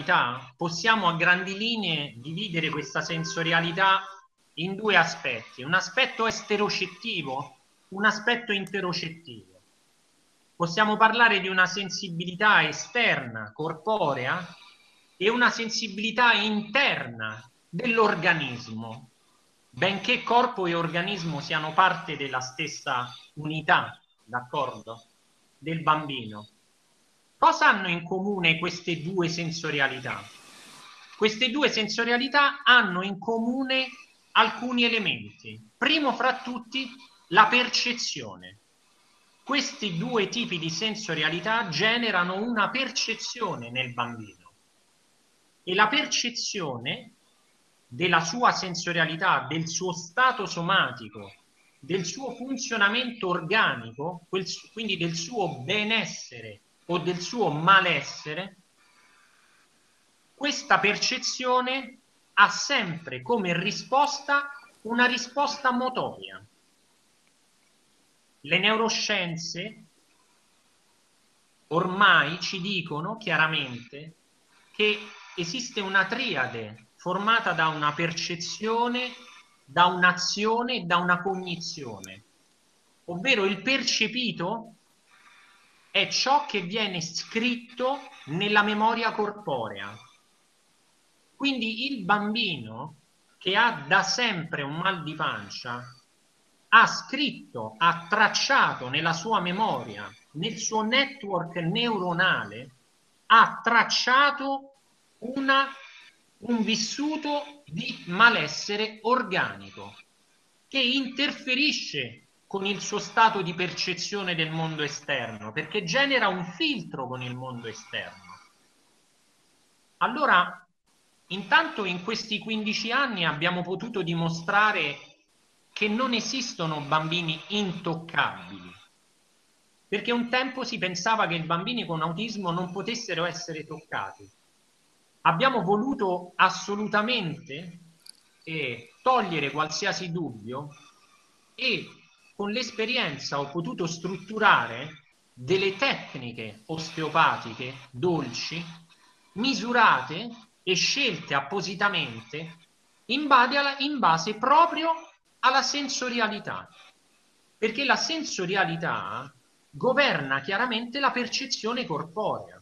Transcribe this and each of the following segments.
sensorialità, possiamo a grandi linee dividere questa sensorialità in due aspetti, un aspetto esterocettivo, un aspetto interocettivo. Possiamo parlare di una sensibilità esterna, corporea, e una sensibilità interna dell'organismo, benché corpo e organismo siano parte della stessa unità, d'accordo? Del bambino. Cosa hanno in comune queste due sensorialità? Queste due sensorialità hanno in comune alcuni elementi. Primo fra tutti, la percezione. Questi due tipi di sensorialità generano una percezione nel bambino e la percezione della sua sensorialità, del suo stato somatico, del suo funzionamento organico, quindi del suo benessere o del suo malessere, questa percezione ha sempre come risposta una risposta motoria. Le neuroscienze ormai ci dicono chiaramente che esiste una triade formata da una percezione, da un'azione e da una cognizione, ovvero il percepito è ciò che viene scritto nella memoria corporea. Quindi il bambino che ha da sempre un mal di pancia ha scritto, ha tracciato nella sua memoria, nel suo network neuronale, ha tracciato un vissuto di malessere organico che interferisce con il suo stato di percezione del mondo esterno, perché genera un filtro con il mondo esterno. Allora, intanto in questi 15 anni abbiamo potuto dimostrare che non esistono bambini intoccabili, perché un tempo si pensava che i bambini con autismo non potessero essere toccati. Abbiamo voluto assolutamente togliere qualsiasi dubbio e con l'esperienza ho potuto strutturare delle tecniche osteopatiche dolci, misurate e scelte appositamente in base proprio alla sensorialità, perché la sensorialità governa chiaramente la percezione corporea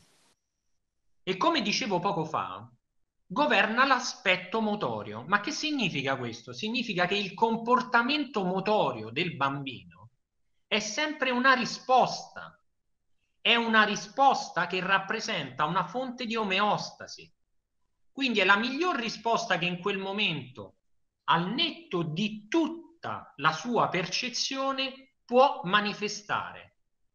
e, come dicevo poco fa, governa l'aspetto motorio. Ma che significa questo? Significa che il comportamento motorio del bambino è sempre una risposta, è una risposta che rappresenta una fonte di omeostasi. Quindi è la miglior risposta che in quel momento, al netto di tutta la sua percezione, può manifestare.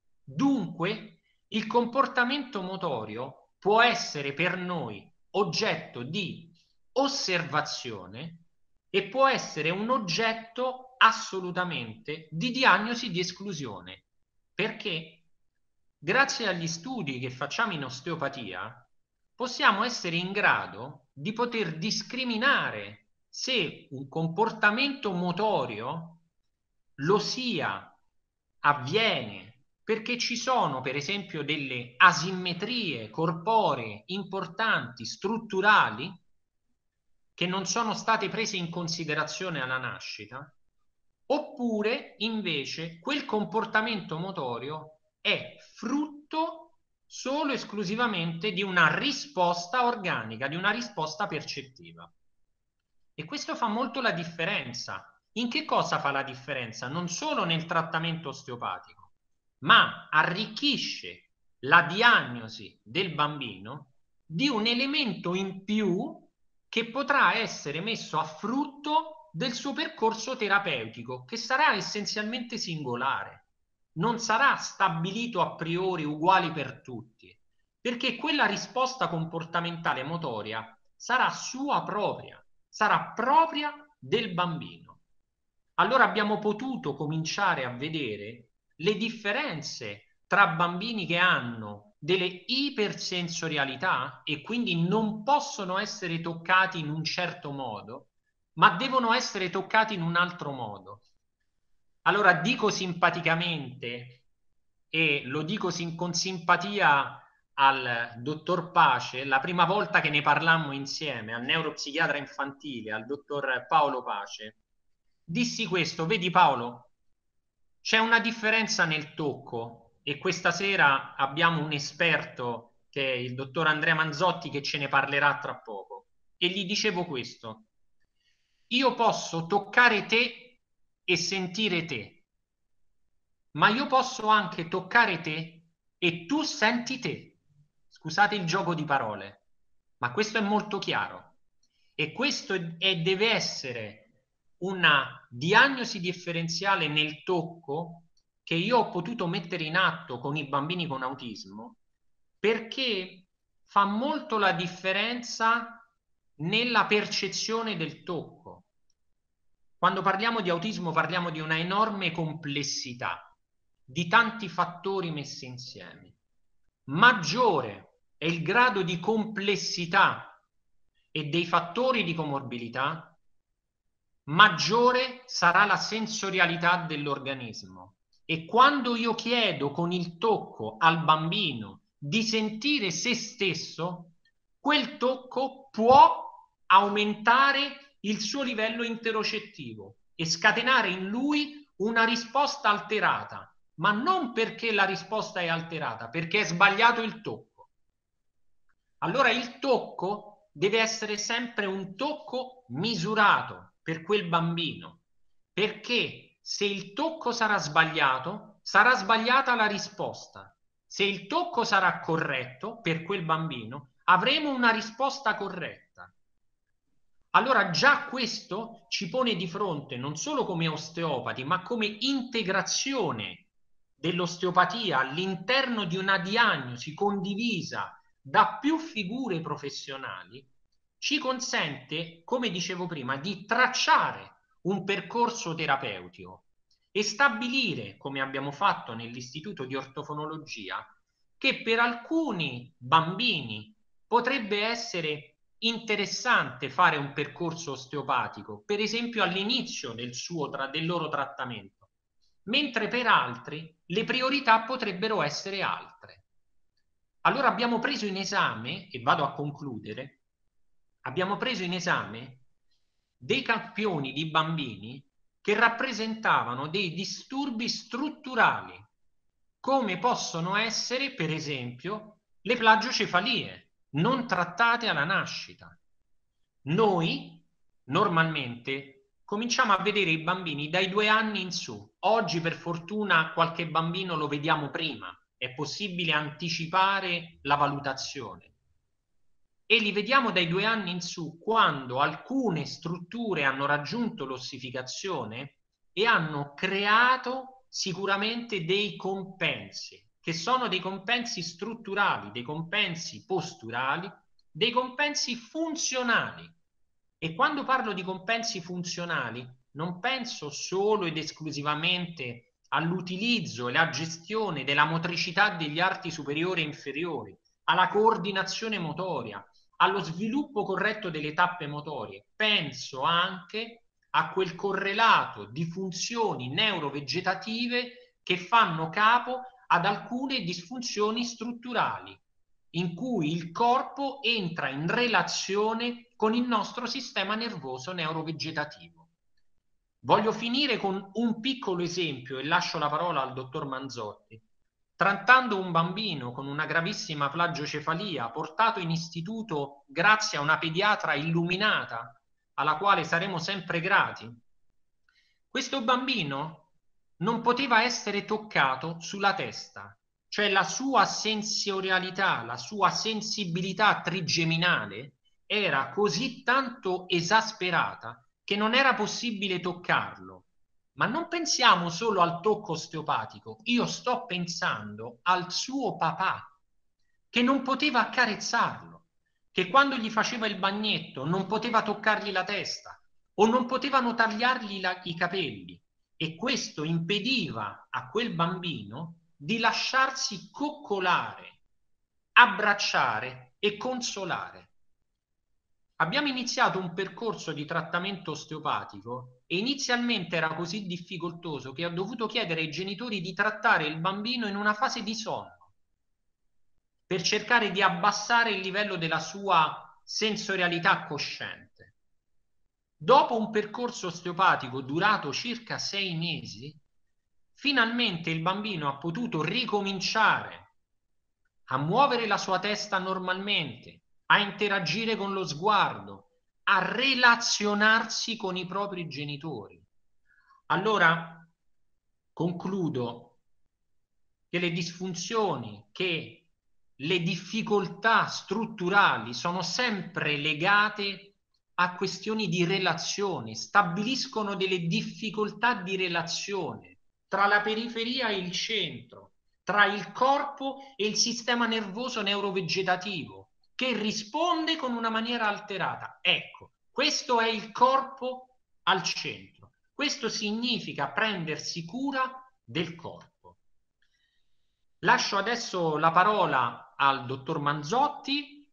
Dunque, il comportamento motorio può essere per noi oggetto di osservazione e può essere un oggetto assolutamente di diagnosi di esclusione, perché grazie agli studi che facciamo in osteopatia possiamo essere in grado di poter discriminare se un comportamento motorio lo sia, avviene perché ci sono per esempio delle asimmetrie corporee importanti, strutturali, che non sono state prese in considerazione alla nascita, oppure invece quel comportamento motorio è frutto solo e esclusivamente di una risposta organica, di una risposta percettiva. E questo fa molto la differenza. In che cosa fa la differenza? Non solo nel trattamento osteopatico, ma arricchisce la diagnosi del bambino di un elemento in più che potrà essere messo a frutto del suo percorso terapeutico, che sarà essenzialmente singolare, non sarà stabilito a priori uguali per tutti, perché quella risposta comportamentale motoria sarà sua propria, sarà propria del bambino. Allora abbiamo potuto cominciare a vedere le differenze tra bambini che hanno delle ipersensorialità e quindi non possono essere toccati in un certo modo, ma devono essere toccati in un altro modo. Allora dico simpaticamente e lo dico con simpatia al dottor Pace, la prima volta che ne parlammo insieme, al neuropsichiatra infantile, al dottor Paolo Pace, dissi questo: vedi Paolo, c'è una differenza nel tocco, e questa sera abbiamo un esperto che è il dottor Andrea Manzotti che ce ne parlerà tra poco, e gli dicevo questo: io posso toccare te e sentire te, ma io posso anche toccare te e tu senti te. Scusate il gioco di parole, ma questo è molto chiaro. E questo deve essere una diagnosi differenziale nel tocco che io ho potuto mettere in atto con i bambini con autismo, perché fa molto la differenza nella percezione del tocco. Quando parliamo di autismo parliamo di una enorme complessità, di tanti fattori messi insieme. Maggiore è il grado di complessità e dei fattori di comorbilità, maggiore sarà la sensorialità dell'organismo. E quando io chiedo con il tocco al bambino di sentire se stesso, quel tocco può aumentare il suo livello interocettivo e scatenare in lui una risposta alterata, ma non perché la risposta è alterata, perché è sbagliato il tocco. Allora il tocco deve essere sempre un tocco misurato per quel bambino, perché se il tocco sarà sbagliato, sarà sbagliata la risposta. Se il tocco sarà corretto per quel bambino, avremo una risposta corretta. Allora già questo ci pone di fronte non solo come osteopati, ma come integrazione dell'osteopatia all'interno di una diagnosi condivisa da più figure professionali, ci consente, come dicevo prima, di tracciare un percorso terapeutico e stabilire, come abbiamo fatto nell'Istituto di Ortofonologia, che per alcuni bambini potrebbe essere interessante fare un percorso osteopatico, per esempio all'inizio del loro trattamento, mentre per altri le priorità potrebbero essere altre. Allora abbiamo preso in esame, e vado a concludere, abbiamo preso in esame dei campioni di bambini che rappresentavano dei disturbi strutturali, come possono essere, per esempio, le plagiocefalie non trattate alla nascita. Noi normalmente cominciamo a vedere i bambini dai 2 anni in su. Oggi per fortuna qualche bambino lo vediamo prima, è possibile anticipare la valutazione. E li vediamo dai 2 anni in su, quando alcune strutture hanno raggiunto l'ossificazione e hanno creato sicuramente dei compensi, che sono dei compensi strutturali, dei compensi posturali, dei compensi funzionali. E quando parlo di compensi funzionali, non penso solo ed esclusivamente all'utilizzo e alla gestione della motricità degli arti superiori e inferiori, alla coordinazione motoria, allo sviluppo corretto delle tappe motorie. Penso anche a quel correlato di funzioni neurovegetative che fanno capo ad alcune disfunzioni strutturali, in cui il corpo entra in relazione con il nostro sistema nervoso neurovegetativo. Voglio finire con un piccolo esempio e lascio la parola al dottor Manzotti. Trattando un bambino con una gravissima plagiocefalia portato in istituto grazie a una pediatra illuminata, alla quale saremo sempre grati, questo bambino non poteva essere toccato sulla testa, cioè la sua sensorialità, la sua sensibilità trigeminale era così tanto esasperata che non era possibile toccarlo. Ma non pensiamo solo al tocco osteopatico, io sto pensando al suo papà, che non poteva accarezzarlo, che quando gli faceva il bagnetto non poteva toccargli la testa o non potevano tagliargli i capelli, e questo impediva a quel bambino di lasciarsi coccolare, abbracciare e consolare. Abbiamo iniziato un percorso di trattamento osteopatico e inizialmente era così difficoltoso che ho dovuto chiedere ai genitori di trattare il bambino in una fase di sonno. per cercare di abbassare il livello della sua sensorialità cosciente. Dopo un percorso osteopatico durato circa 6 mesi, finalmente il bambino ha potuto ricominciare a muovere la sua testa normalmente, a interagire con lo sguardo, a relazionarsi con i propri genitori. Allora, concludo che le disfunzioni, che le difficoltà strutturali sono sempre legate a questioni di relazione, stabiliscono delle difficoltà di relazione tra la periferia e il centro, tra il corpo e il sistema nervoso neurovegetativo, che risponde con una maniera alterata. Ecco, questo è il corpo al centro. Questo significa prendersi cura del corpo. Lascio adesso la parola al dottor Manzotti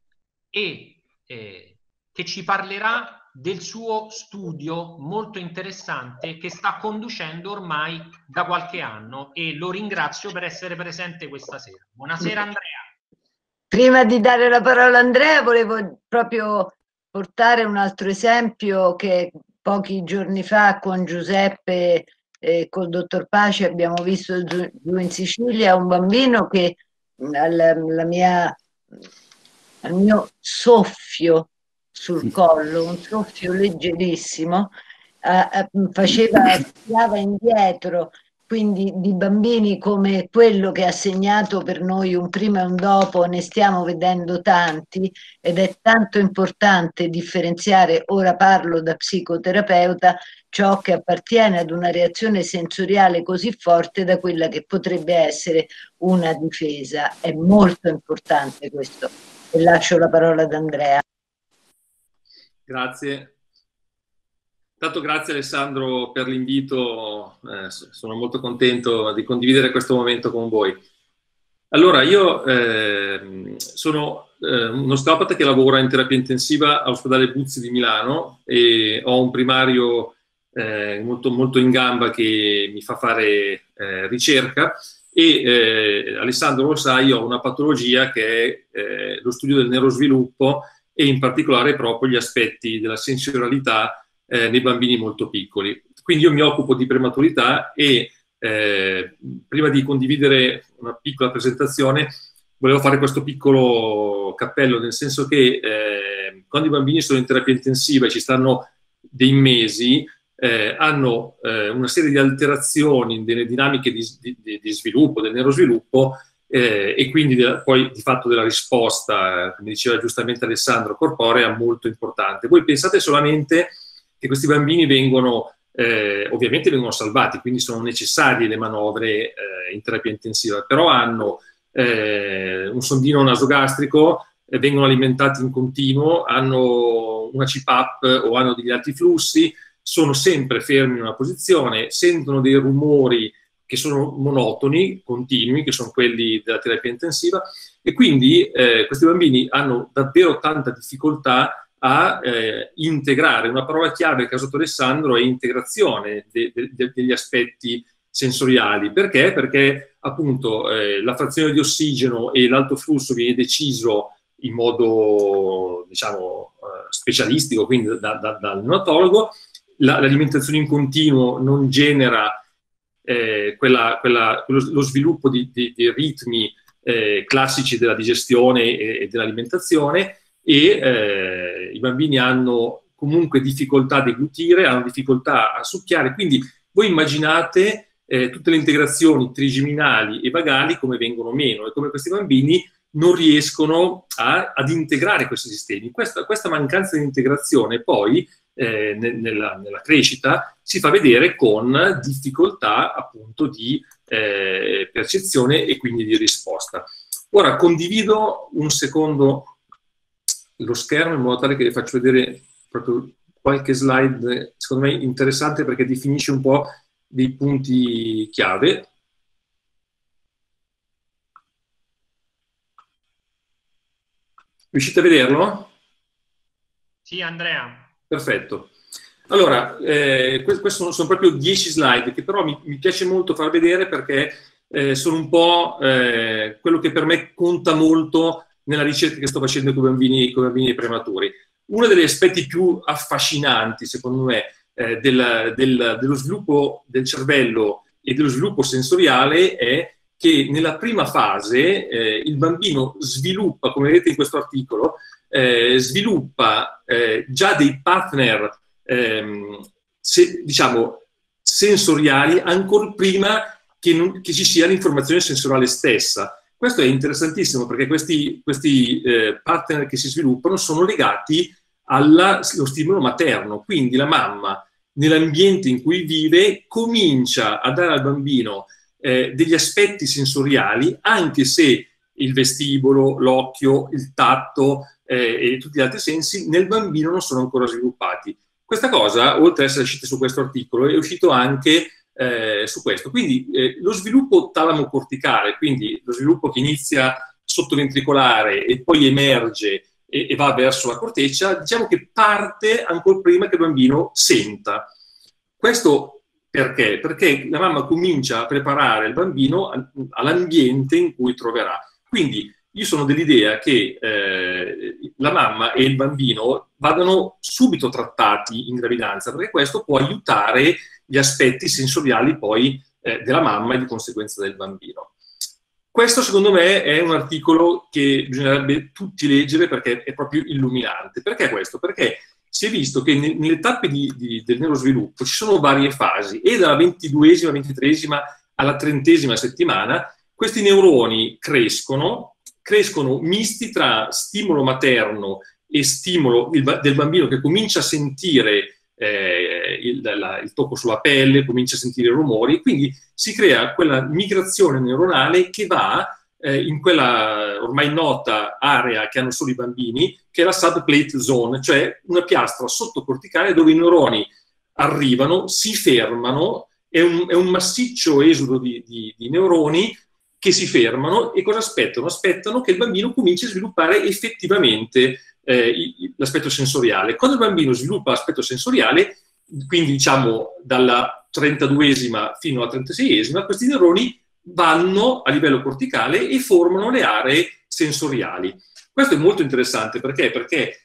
che ci parlerà del suo studio molto interessante che sta conducendo ormai da qualche anno, e lo ringrazio per essere presente questa sera. Buonasera Andrea. Prima di dare la parola a Andrea, volevo proprio portare un altro esempio che pochi giorni fa con Giuseppe e col dottor Pace abbiamo visto giù in Sicilia, un bambino che al mio soffio sul collo, un soffio leggerissimo, tirava indietro, quindi di bambini come quello che ha segnato per noi un prima e un dopo ne stiamo vedendo tanti, ed è tanto importante differenziare, ora parlo da psicoterapeuta, ciò che appartiene ad una reazione sensoriale così forte da quella che potrebbe essere una difesa. È molto importante questo. E lascio la parola ad Andrea. Grazie. Tanto grazie Alessandro per l'invito, sono molto contento di condividere questo momento con voi. Allora, io sono uno osteopata che lavora in terapia intensiva all'ospedale Buzzi di Milano e ho un primario molto in gamba che mi fa fare ricerca e Alessandro lo sa, io ho una patologia che è lo studio del neurosviluppo e in particolare proprio gli aspetti della sensorialità nei bambini molto piccoli. Quindi io mi occupo di prematurità e prima di condividere una piccola presentazione volevo fare questo piccolo cappello, nel senso che quando i bambini sono in terapia intensiva e ci stanno dei mesi, hanno una serie di alterazioni delle dinamiche di sviluppo, del neurosviluppo, e quindi poi di fatto della risposta, come diceva giustamente Alessandro, corporea molto importante. Voi pensate solamente che questi bambini ovviamente vengono salvati, quindi sono necessarie le manovre in terapia intensiva, però hanno un sondino nasogastrico, vengono alimentati in continuo, hanno una CPAP o hanno degli alti flussi, sono sempre fermi in una posizione, sentono dei rumori che sono monotoni, continui, che sono quelli della terapia intensiva, e quindi questi bambini hanno davvero tanta difficoltà a integrare. Una parola chiave che ha usato Alessandro è integrazione degli aspetti sensoriali. Perché? Perché appunto la frazione di ossigeno e l'alto flusso viene deciso in modo, diciamo, specialistico, quindi dal neonatologo. L'alimentazione in continuo non genera lo sviluppo di ritmi classici della digestione e dell'alimentazione, e i bambini hanno comunque difficoltà a deglutire, hanno difficoltà a succhiare. Quindi voi immaginate tutte le integrazioni trigeminali e vagali come vengono meno e come questi bambini non riescono ad integrare questi sistemi. Questa mancanza di integrazione poi nella crescita si fa vedere con difficoltà appunto di percezione e quindi di risposta. Ora condivido un secondo lo schermo in modo tale che vi faccio vedere proprio qualche slide secondo me interessante, perché definisce un po' dei punti chiave. Riuscite a vederlo? Sì, Andrea. Perfetto. Allora, questi sono proprio 10 slide che però mi piace molto far vedere, perché sono un po' quello che per me conta molto nella ricerca che sto facendo con i bambini prematuri. Uno degli aspetti più affascinanti, secondo me, dello sviluppo del cervello e dello sviluppo sensoriale è che nella prima fase il bambino sviluppa, come vedete in questo articolo, sviluppa già dei partner, diciamo, sensoriali ancora prima che ci sia l'informazione sensoriale stessa. Questo è interessantissimo perché questi partner che si sviluppano sono legati allo stimolo materno, quindi la mamma nell'ambiente in cui vive comincia a dare al bambino degli aspetti sensoriali, anche se il vestibolo, l'occhio, il tatto e tutti gli altri sensi nel bambino non sono ancora sviluppati. Questa cosa, oltre ad essere uscita su questo articolo, è uscito anche su questo. Quindi lo sviluppo talamo-corticale, quindi lo sviluppo che inizia sottoventricolare e poi emerge e va verso la corteccia, diciamo che parte ancora prima che il bambino senta. Questo perché? Perché la mamma comincia a preparare il bambino all'ambiente in cui troverà. Quindi io sono dell'idea che la mamma e il bambino vadano subito trattati in gravidanza, perché questo può aiutare gli aspetti sensoriali poi della mamma e di conseguenza del bambino. Questo secondo me è un articolo che bisognerebbe tutti leggere perché è proprio illuminante. Perché questo? Perché si è visto che nelle tappe del neurosviluppo ci sono varie fasi e dalla 22esima, 23esima alla 30esima settimana questi neuroni crescono misti tra stimolo materno e stimolo del bambino che comincia a sentire il tocco sulla pelle, comincia a sentire i rumori, quindi si crea quella migrazione neuronale che va in quella ormai nota area che hanno solo i bambini, che è la subplate zone, cioè una piastra sottocorticale dove i neuroni arrivano, si fermano, è un massiccio esodo di neuroni che si fermano e cosa aspettano? Aspettano che il bambino cominci a sviluppare effettivamente l'aspetto sensoriale. Quando il bambino sviluppa l'aspetto sensoriale, quindi diciamo dalla 32esima fino alla 36esima, questi neuroni vanno a livello corticale e formano le aree sensoriali. Questo è molto interessante perché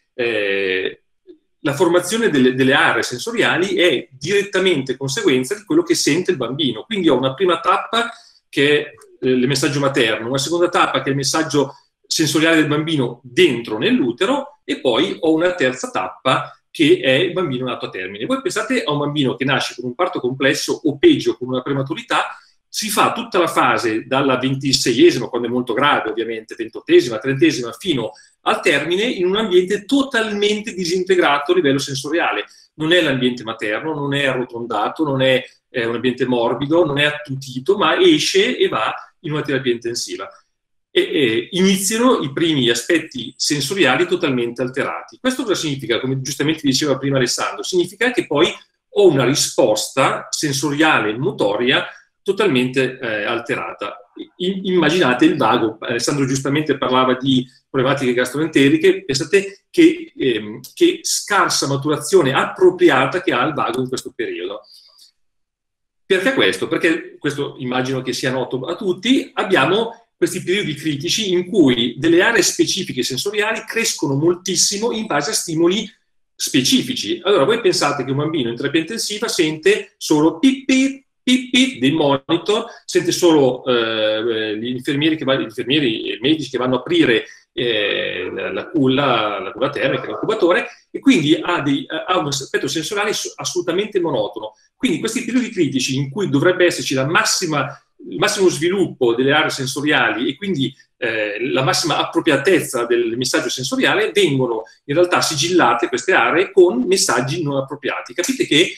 la formazione delle aree sensoriali è direttamente conseguenza di quello che sente il bambino. Quindi ho una prima tappa che è il messaggio materno, una seconda tappa che è il messaggio sensoriale del bambino dentro nell'utero e poi ho una terza tappa che è il bambino nato a termine. Voi pensate a un bambino che nasce con un parto complesso o peggio con una prematurità, si fa tutta la fase dalla 26esima, quando è molto grave ovviamente, 28esima, 30esima, fino al termine in un ambiente totalmente disintegrato a livello sensoriale. Non è l'ambiente materno, non è arrotondato, non è un ambiente morbido, non è attutito, ma esce e va in una terapia intensiva. E iniziano i primi aspetti sensoriali totalmente alterati. Questo cosa significa? Come giustamente diceva prima Alessandro, significa che poi ho una risposta sensoriale e motoria totalmente alterata. Immaginate il vago, Alessandro giustamente parlava di problematiche gastroenteriche, pensate che scarsa maturazione appropriata che ha il vago in questo periodo. Perché questo? Perché questo immagino che sia noto a tutti, abbiamo questi periodi critici in cui delle aree specifiche sensoriali crescono moltissimo in base a stimoli specifici. Allora voi pensate che un bambino in terapia intensiva sente solo pip pip dei monitor, sente solo gli infermieri e i medici che vanno a aprire la culla termica, l'incubatore, e quindi ha un aspetto sensoriale assolutamente monotono. Quindi questi periodi critici in cui dovrebbe esserci il massimo sviluppo delle aree sensoriali e quindi la massima appropriatezza del messaggio sensoriale, vengono in realtà sigillate queste aree con messaggi non appropriati. Capite che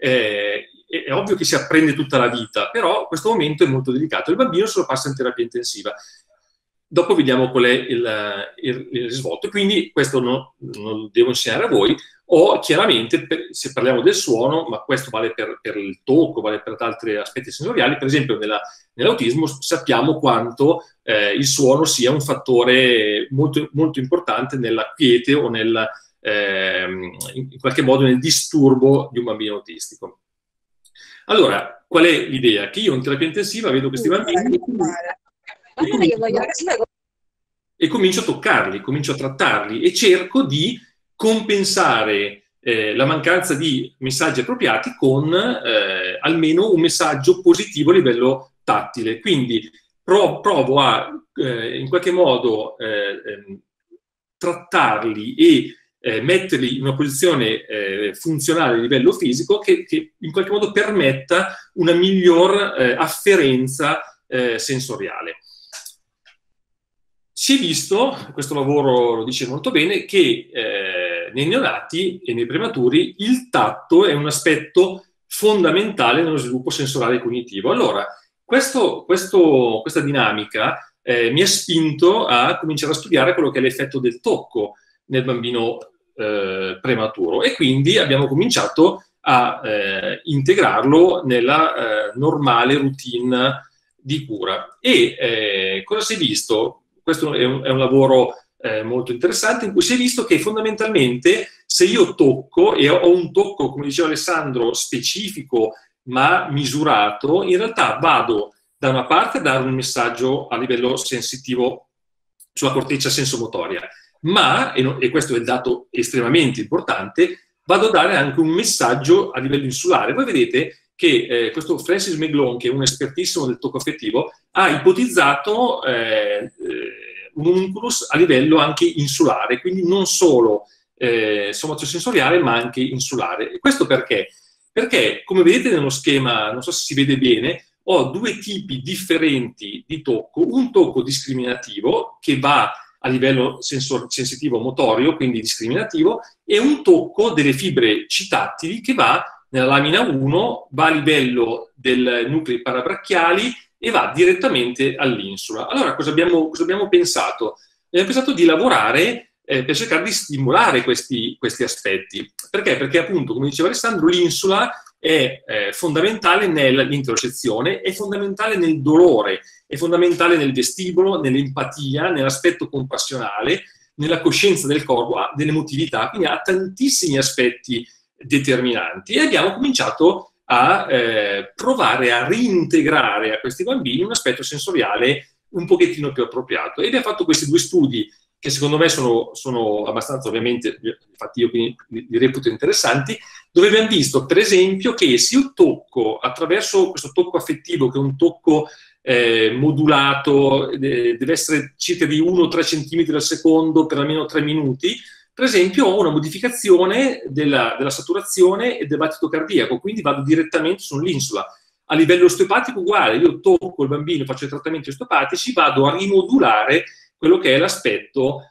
è ovvio che si apprende tutta la vita, però questo momento è molto delicato. Il bambino se lo passa in terapia intensiva. Dopo vediamo qual è il risvolto. Quindi questo non devo insegnare a voi, o chiaramente, se parliamo del suono, ma questo vale per il tocco, vale per altri aspetti sensoriali, per esempio nell'autismo sappiamo quanto il suono sia un fattore molto, molto importante nella quiete o in qualche modo nel disturbo di un bambino autistico. Allora, qual è l'idea? Che io in terapia intensiva vedo questi bambini e comincio a toccarli, comincio a trattarli e cerco di compensare la mancanza di messaggi appropriati con almeno un messaggio positivo a livello tattile. Quindi provo a in qualche modo trattarli e metterli in una posizione funzionale a livello fisico che in qualche modo permetta una miglior afferenza sensoriale. Si è visto, questo lavoro lo dice molto bene, che nei neonati e nei prematuri il tatto è un aspetto fondamentale nello sviluppo sensoriale e cognitivo. Allora, questa dinamica mi ha spinto a cominciare a studiare quello che è l'effetto del tocco nel bambino prematuro e quindi abbiamo cominciato a integrarlo nella normale routine di cura. E cosa si è visto? Questo è un lavoro molto interessante in cui si è visto che fondamentalmente se io tocco e ho un tocco, come diceva Alessandro, specifico ma misurato, in realtà vado da una parte a dare un messaggio a livello sensitivo sulla corteccia sensomotoria, ma, e questo è il dato estremamente importante, vado a dare anche un messaggio a livello insulare. Voi vedete che questo Francis McGlone, che è un espertissimo del tocco affettivo, ha ipotizzato un homunculus a livello anche insulare, quindi non solo somatosensoriale, ma anche insulare. E questo perché? Perché, come vedete nello schema, non so se si vede bene, ho due tipi differenti di tocco, un tocco discriminativo che va a livello sensitivo motorio, quindi discriminativo, e un tocco delle fibre C-tattili che va nella lamina 1, va a livello del nuclei parabracchiali e va direttamente all'insula. Allora, cosa abbiamo pensato? Abbiamo pensato di lavorare per cercare di stimolare questi aspetti. Perché? Perché appunto, come diceva Alessandro, l'insula è fondamentale nell'interocezione, è fondamentale nel dolore, è fondamentale nel vestibolo, nell'empatia, nell'aspetto compassionale, nella coscienza del corpo, dell'emotività, quindi ha tantissimi aspetti determinanti. E abbiamo cominciato a provare a reintegrare a questi bambini un aspetto sensoriale un pochettino più appropriato. E abbiamo fatto questi due studi che secondo me sono abbastanza, ovviamente, infatti io quindi li reputo interessanti, dove abbiamo visto, per esempio, che se io tocco attraverso questo tocco affettivo, che è un tocco modulato, deve essere circa di 1-3 cm al secondo per almeno 3 minuti, per esempio ho una modificazione della saturazione e del battito cardiaco, quindi vado direttamente sull'insula. A livello osteopatico uguale, io tocco il bambino, faccio i trattamenti osteopatici, vado a rimodulare quello che è l'aspetto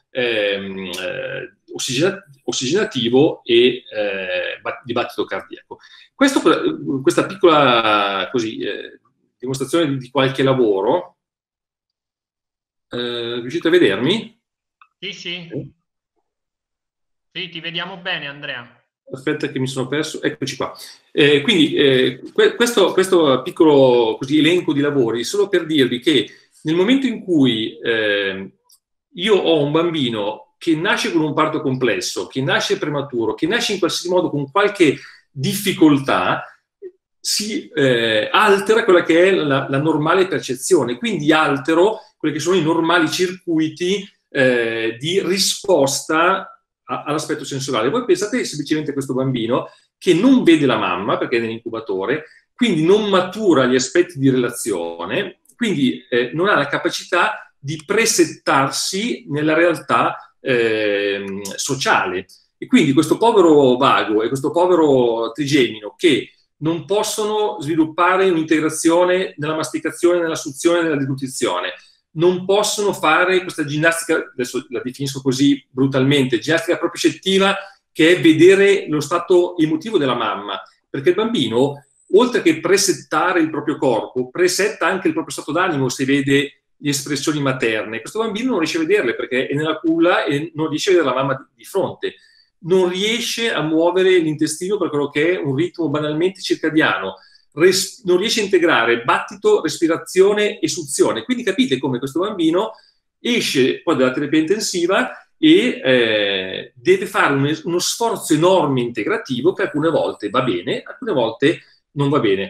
ossigenativo e di battito cardiaco. Questa piccola dimostrazione di qualche lavoro, riuscite a vedermi? Sì. Sì, ti vediamo bene, Andrea. Aspetta che mi sono perso, eccoci qua. Quindi questo piccolo elenco di lavori, solo per dirvi che nel momento in cui io ho un bambino che nasce con un parto complesso, che nasce prematuro, che nasce in qualsiasi modo con qualche difficoltà, si altera quella che è la normale percezione, quindi altero quelli che sono i normali circuiti di risposta all'aspetto sensoriale. Voi pensate semplicemente a questo bambino che non vede la mamma perché è nell'incubatore, quindi non matura gli aspetti di relazione, quindi non ha la capacità di presettarsi nella realtà sociale. E quindi questo povero vago e questo povero trigemino che non possono sviluppare un'integrazione nella masticazione, nella suzione, nella deglutizione, non possono fare questa ginnastica, adesso la definisco così brutalmente, ginnastica propriocettiva, che è vedere lo stato emotivo della mamma, perché il bambino, oltre che presettare il proprio corpo, presetta anche il proprio stato d'animo se vede le espressioni materne. Questo bambino non riesce a vederle perché è nella culla e non riesce a vedere la mamma di fronte, non riesce a muovere l'intestino per quello che è un ritmo banalmente circadiano, non riesce a integrare battito, respirazione e suzione. Quindi capite come questo bambino esce poi dalla terapia intensiva e deve fare uno sforzo enorme integrativo che alcune volte va bene, alcune volte non va bene.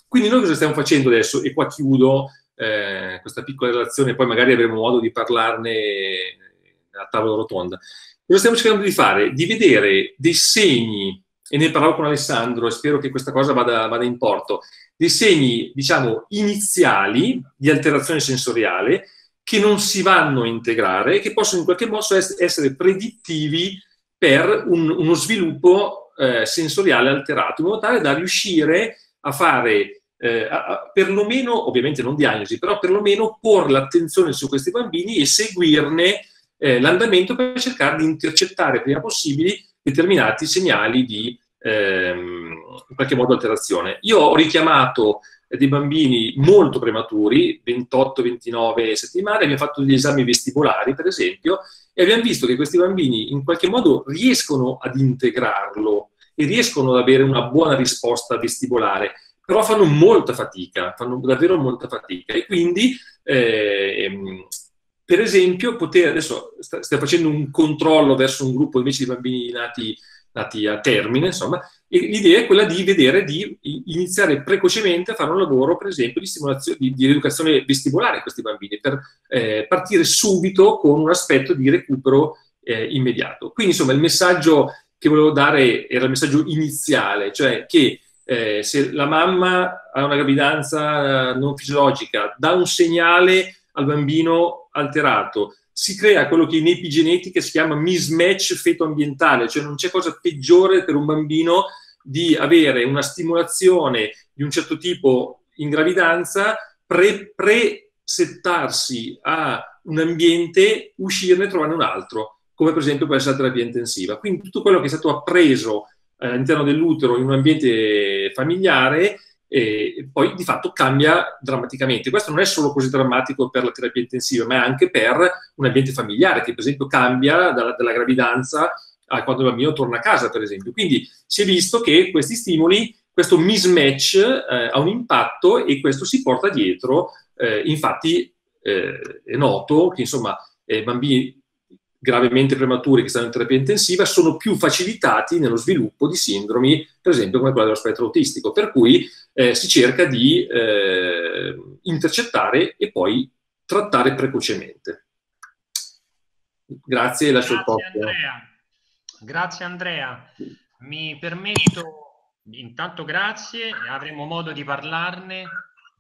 Quindi noi cosa stiamo facendo adesso? E qua chiudo questa piccola relazione, poi magari avremo modo di parlarne a tavola rotonda. Cosa stiamo cercando di fare? Di vedere dei segni, e ne parlavo con Alessandro e spero che questa cosa vada in porto, dei segni, diciamo, iniziali di alterazione sensoriale che non si vanno a integrare e che possono in qualche modo essere predittivi per uno sviluppo sensoriale alterato, in modo tale da riuscire a fare, perlomeno, ovviamente non diagnosi, però perlomeno porre l'attenzione su questi bambini e seguirne l'andamento per cercare di intercettare prima possibile determinati segnali di in qualche modo alterazione. Io ho richiamato dei bambini molto prematuri, 28-29 settimane, abbiamo fatto degli esami vestibolari per esempio e abbiamo visto che questi bambini in qualche modo riescono ad integrarlo e riescono ad avere una buona risposta vestibolare, però fanno molta fatica, fanno davvero molta fatica e quindi per esempio adesso stiamo facendo un controllo verso un gruppo invece di bambini nati a termine, insomma, e l'idea è quella di vedere di iniziare precocemente a fare un lavoro, per esempio, di stimolazione, di rieducazione vestibolare a questi bambini, per partire subito con un aspetto di recupero immediato. Quindi, insomma, il messaggio che volevo dare era il messaggio iniziale, cioè che se la mamma ha una gravidanza non fisiologica, dà un segnale al bambino alterato, si crea quello che in epigenetica si chiama mismatch feto-ambientale, cioè non c'è cosa peggiore per un bambino di avere una stimolazione di un certo tipo in gravidanza, presettarsi a un ambiente, uscirne e trovarne un altro, come per esempio può essere la terapia intensiva. Quindi tutto quello che è stato appreso all'interno dell'utero in un ambiente familiare poi di fatto cambia drammaticamente. Questo non è solo così drammatico per la terapia intensiva, ma è anche per un ambiente familiare che per esempio cambia dalla gravidanza a quando il bambino torna a casa, per esempio. Quindi si è visto che questi stimoli, questo mismatch ha un impatto e questo si porta dietro, infatti è noto che insomma bambini gravemente prematuri che stanno in terapia intensiva sono più facilitati nello sviluppo di sindromi, per esempio come quella dello spettro autistico, per cui si cerca di intercettare e poi trattare precocemente. Grazie, lascio il posto. Andrea. Grazie Andrea. Mi permetto, intanto grazie, avremo modo di parlarne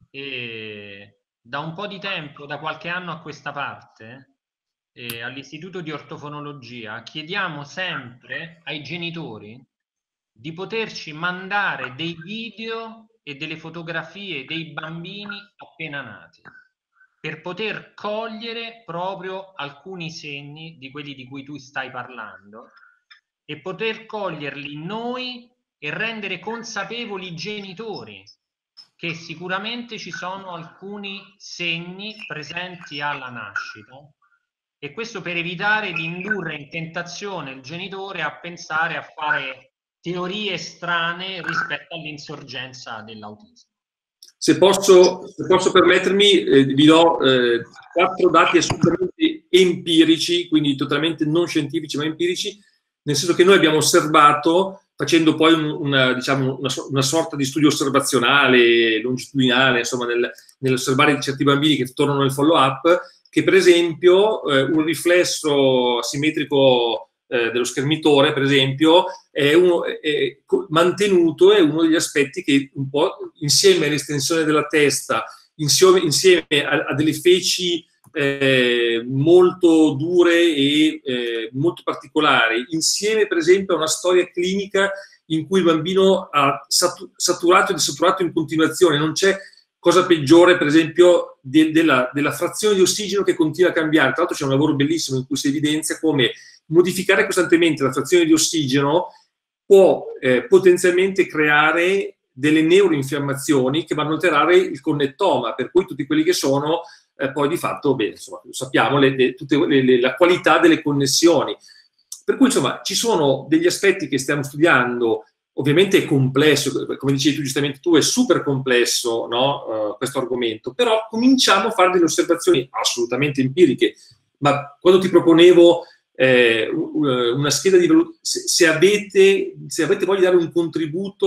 e da un po' di tempo, da qualche anno a questa parte, all'Istituto di Ortofonologia chiediamo sempre ai genitori di poterci mandare dei video e delle fotografie dei bambini appena nati per poter cogliere proprio alcuni segni di quelli di cui tu stai parlando e poter coglierli noi e rendere consapevoli i genitori che sicuramente ci sono alcuni segni presenti alla nascita. E questo per evitare di indurre in tentazione il genitore a pensare a fare teorie strane rispetto all'insorgenza dell'autismo. Se posso permettermi, vi do 4 dati assolutamente empirici, quindi totalmente non scientifici ma empirici, nel senso che noi abbiamo osservato, facendo poi una sorta di studio osservazionale, longitudinale, insomma, nell'osservare certi bambini che tornano nel follow-up, che per esempio un riflesso asimmetrico dello schermitore, per esempio, è mantenuto, è uno degli aspetti che un po' insieme all'estensione della testa, insieme a delle feci molto dure e molto particolari, insieme per esempio a una storia clinica in cui il bambino ha saturato e desaturato in continuazione, non c'è cosa peggiore, per esempio, della frazione di ossigeno che continua a cambiare. Tra l'altro c'è un lavoro bellissimo in cui si evidenzia come modificare costantemente la frazione di ossigeno può potenzialmente creare delle neuroinfiammazioni che vanno a alterare il connettoma, per cui tutti quelli che sono poi di fatto, beh, insomma, sappiamo la qualità delle connessioni. Per cui, insomma, ci sono degli aspetti che stiamo studiando. Ovviamente è complesso, come dicevi tu giustamente tu, è super complesso, no? Questo argomento, però cominciamo a fare delle osservazioni assolutamente empiriche. Ma quando ti proponevo una scheda di valutazione, se avete voglia di dare un contributo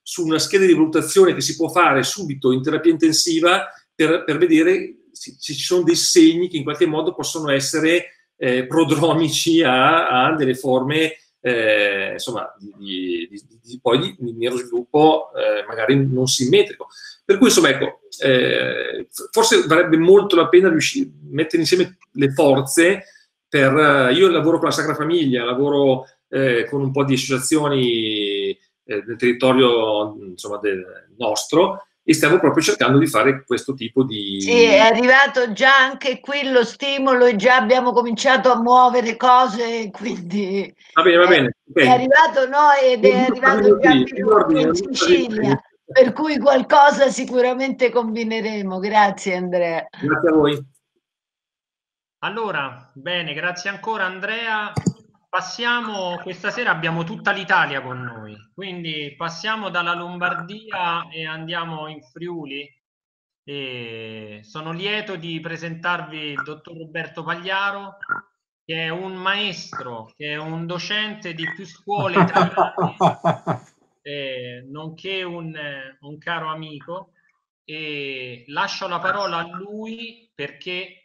su una scheda di valutazione che si può fare subito in terapia intensiva per vedere se ci sono dei segni che in qualche modo possono essere prodromici a delle forme insomma, poi di neurosviluppo magari non simmetrico. Per cui, insomma, ecco, forse varrebbe molto la pena riuscire a mettere insieme le forze io lavoro con la Sacra Famiglia, lavoro con un po' di associazioni nel territorio, insomma, del nostro, e stiamo proprio cercando di fare questo tipo di... Sì, è arrivato già anche qui lo stimolo e già abbiamo cominciato a muovere cose, quindi Va bene, okay. È arrivato ed è arrivato già in Sicilia, per cui qualcosa sicuramente combineremo. Grazie Andrea. Grazie a voi. Allora, bene, grazie ancora Andrea. Passiamo, questa sera abbiamo tutta l'Italia con noi, quindi passiamo dalla Lombardia e andiamo in Friuli. E sono lieto di presentarvi il dottor Roberto Pagliaro, che è un maestro, che è un docente di più scuole italiane, nonché un caro amico, e lascio la parola a lui perché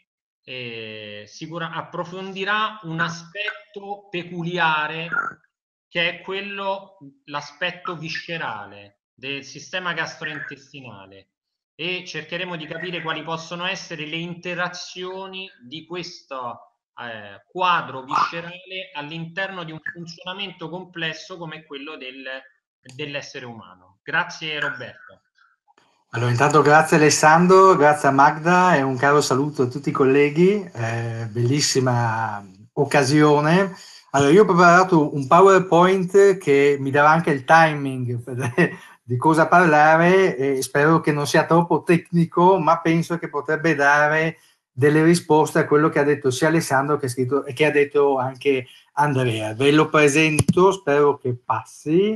approfondirà un aspetto peculiare che è l'aspetto viscerale del sistema gastrointestinale, e cercheremo di capire quali possono essere le interazioni di questo quadro viscerale all'interno di un funzionamento complesso come quello dell'essere umano. Grazie Roberto. Allora, intanto grazie Alessandro, grazie a Magda e un caro saluto a tutti i colleghi, bellissima occasione. Allora, io ho preparato un PowerPoint che mi darà anche il timing di cosa parlare, e spero che non sia troppo tecnico, ma penso che potrebbe dare delle risposte a quello che ha detto sia Alessandro che ha detto anche Andrea. Ve lo presento, spero che passi.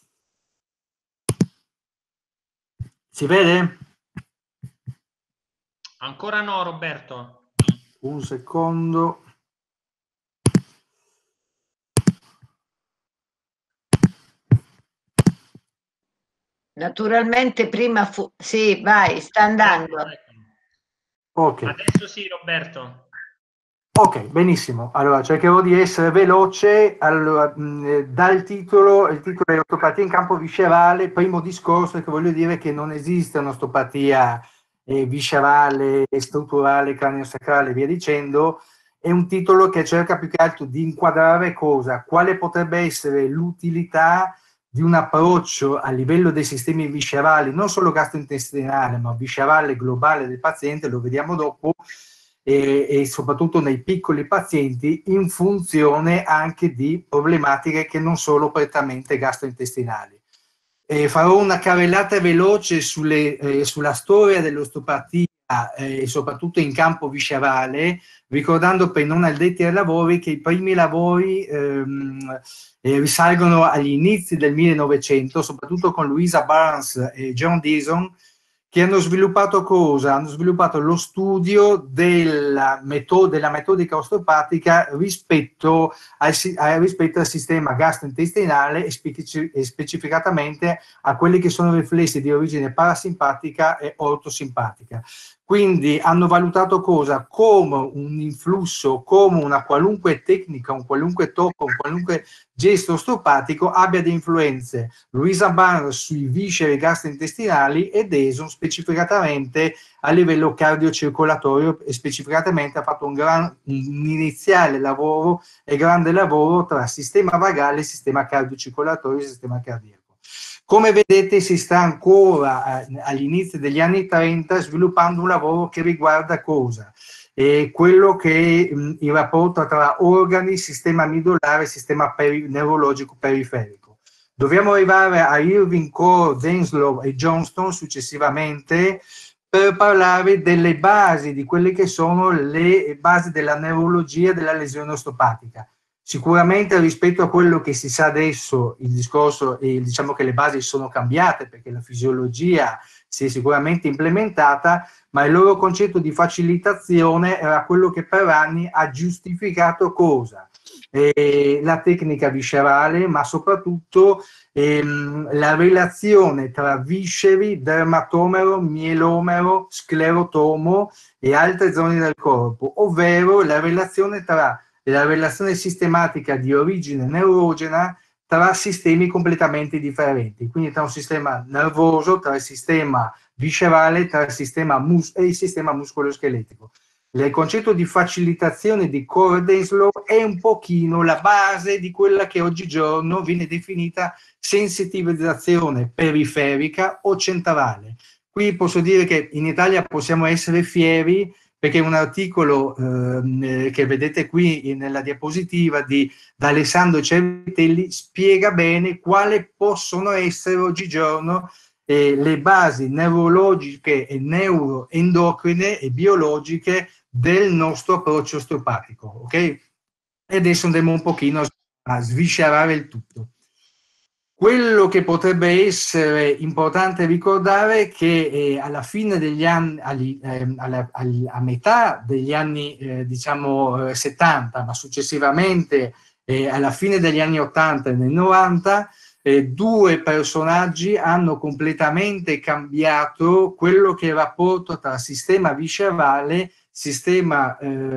Si vede? Ancora no, Roberto. Un secondo. Naturalmente prima sì, vai, sta andando. Ok. Adesso sì, Roberto. Ok, benissimo. Allora, cercherò di essere veloce. Allora, dal titolo, il titolo è osteopatia in campo viscerale. Primo discorso è che voglio dire che non esiste un'osteopatia viscerale, strutturale, cranio-sacrale, via dicendo. È un titolo che cerca più che altro di inquadrare cosa? Quale potrebbe essere l'utilità di un approccio a livello dei sistemi viscerali, non solo gastrointestinale, ma viscerale globale del paziente, lo vediamo dopo, e soprattutto nei piccoli pazienti, in funzione anche di problematiche che non sono prettamente gastrointestinali. Farò una carrellata veloce sulla storia dell'osteopatia e soprattutto in campo viscerale, ricordando per i non addetti ai lavori che i primi lavori risalgono agli inizi del 1900, soprattutto con Louisa Burns e John Deason, che hanno sviluppato cosa? Hanno sviluppato lo studio della metodica osteopatica rispetto al sistema gastrointestinale e specificatamente a quelli che sono riflessi di origine parasimpatica e ortosimpatica. Quindi hanno valutato cosa? Come un influsso, come una qualunque tecnica, un qualunque tocco, un qualunque gesto osteopatico abbia delle influenze. Louisa Burns sui visceri gastrointestinali e Deason specificatamente a livello cardiocircolatorio, e specificatamente ha fatto un iniziale lavoro e grande lavoro tra sistema vagale, sistema cardiocircolatorio e sistema cardiaco. Come vedete si sta ancora agli inizi degli anni 30 sviluppando un lavoro che riguarda cosa? Quello che è il rapporto tra organi, sistema midolare e sistema neurologico periferico. Dobbiamo arrivare a Irving, Core, Denslow e Johnston successivamente per parlare delle basi, di quelle che sono le basi della neurologia della lesione osteopatica. Sicuramente rispetto a quello che si sa adesso, il discorso, diciamo che le basi sono cambiate perché la fisiologia si è sicuramente implementata, ma il loro concetto di facilitazione era quello che per anni ha giustificato cosa? la tecnica viscerale, ma soprattutto la relazione tra visceri, dermatomero, mielomero, sclerotomo e altre zone del corpo, ovvero la relazione sistematica di origine neurogena tra sistemi completamente differenti, quindi tra un sistema nervoso, tra il sistema viscerale, tra il sistema e il sistema muscoloscheletico. Il concetto di facilitazione di Core-Denslow è un pochino la base di quella che oggigiorno viene definita sensitivizzazione periferica o centrale. Qui posso dire che in Italia possiamo essere fieri perché un articolo che vedete qui nella diapositiva da Alessandro Cervitelli spiega bene quali possono essere oggigiorno le basi neurologiche e neuroendocrine e biologiche del nostro approccio osteopatico, ok? E adesso andremo un pochino a sviscerare il tutto. Quello che potrebbe essere importante ricordare è che alla fine degli anni, a metà degli anni diciamo 70, ma successivamente alla fine degli anni 80 e nel 90, due personaggi hanno completamente cambiato quello che è il rapporto tra sistema viscerale, sistema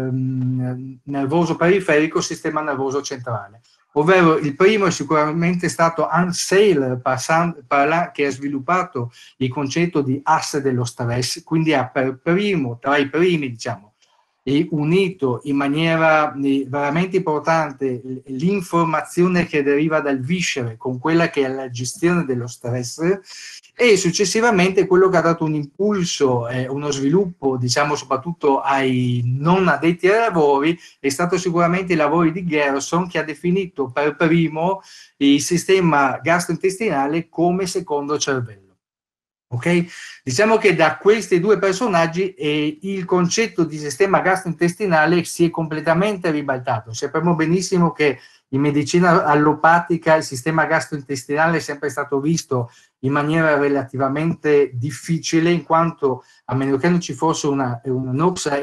nervoso periferico, sistema nervoso centrale. Ovvero il primo è sicuramente stato Hans Seiler, che ha sviluppato il concetto di asse dello stress, quindi ha per primo, tra i primi diciamo, e unito in maniera veramente importante l'informazione che deriva dal viscere con quella che è la gestione dello stress, e successivamente quello che ha dato un impulso, uno sviluppo diciamo soprattutto ai non addetti ai lavori, è stato sicuramente i lavori di Gerson, che ha definito per primo il sistema gastrointestinale come secondo cervello. Ok? Diciamo che da questi due personaggi il concetto di sistema gastrointestinale si è completamente ribaltato. Sappiamo benissimo che in medicina allopatica il sistema gastrointestinale è sempre stato visto in maniera relativamente difficile, in quanto a meno che non ci fosse una noxa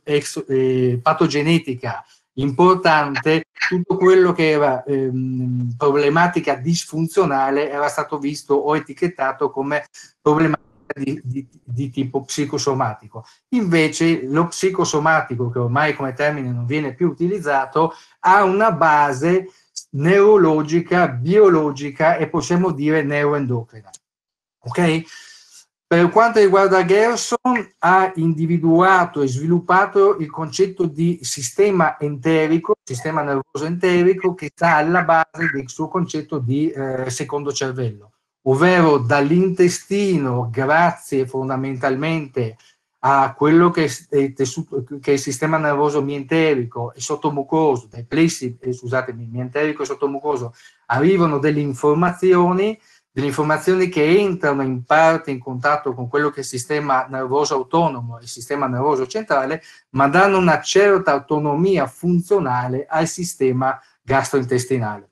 patogenetica importante, tutto quello che era problematica disfunzionale era stato visto o etichettato come problematica di tipo psicosomatico. Invece lo psicosomatico, che ormai come termine non viene più utilizzato, ha una base neurologica, biologica e possiamo dire neuroendocrina. Ok? Per quanto riguarda Gerson, ha individuato e sviluppato il concetto di sistema enterico, sistema nervoso enterico, che sta alla base del suo concetto di secondo cervello, ovvero dall'intestino, grazie fondamentalmente a quello che è il sistema nervoso mienterico e sottomucoso, dai plessi, scusatemi, mienterico e sottomucoso, arrivano delle informazioni che entrano in parte in contatto con quello che è il sistema nervoso autonomo e il sistema nervoso centrale, ma danno una certa autonomia funzionale al sistema gastrointestinale.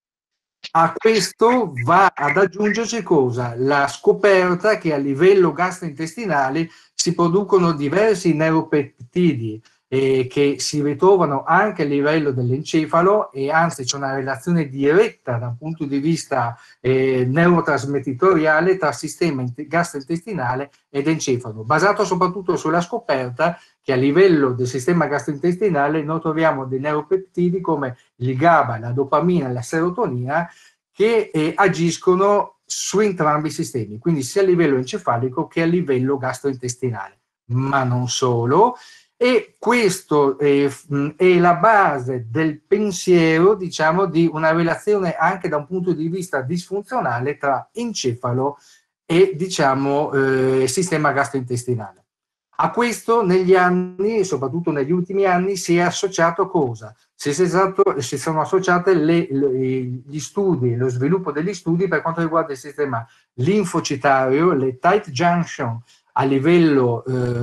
A questo va ad aggiungersi cosa? La scoperta che a livello gastrointestinale si producono diversi neuropeptidi che si ritrovano anche a livello dell'encefalo, e anzi c'è una relazione diretta dal punto di vista neurotrasmettitoriale tra sistema gastrointestinale ed encefalo, basato soprattutto sulla scoperta che a livello del sistema gastrointestinale noi troviamo dei neuropeptidi come il GABA, la dopamina e la serotonina, che agiscono su entrambi i sistemi, quindi sia a livello encefalico che a livello gastrointestinale. Ma non solo, e questo è la base del pensiero, diciamo, di una relazione anche da un punto di vista disfunzionale tra encefalo e, diciamo, sistema gastrointestinale. A questo negli anni, soprattutto negli ultimi anni, si è associato cosa? Si sono associate gli studi, lo sviluppo degli studi per quanto riguarda il sistema linfocitario, le tight junction a livello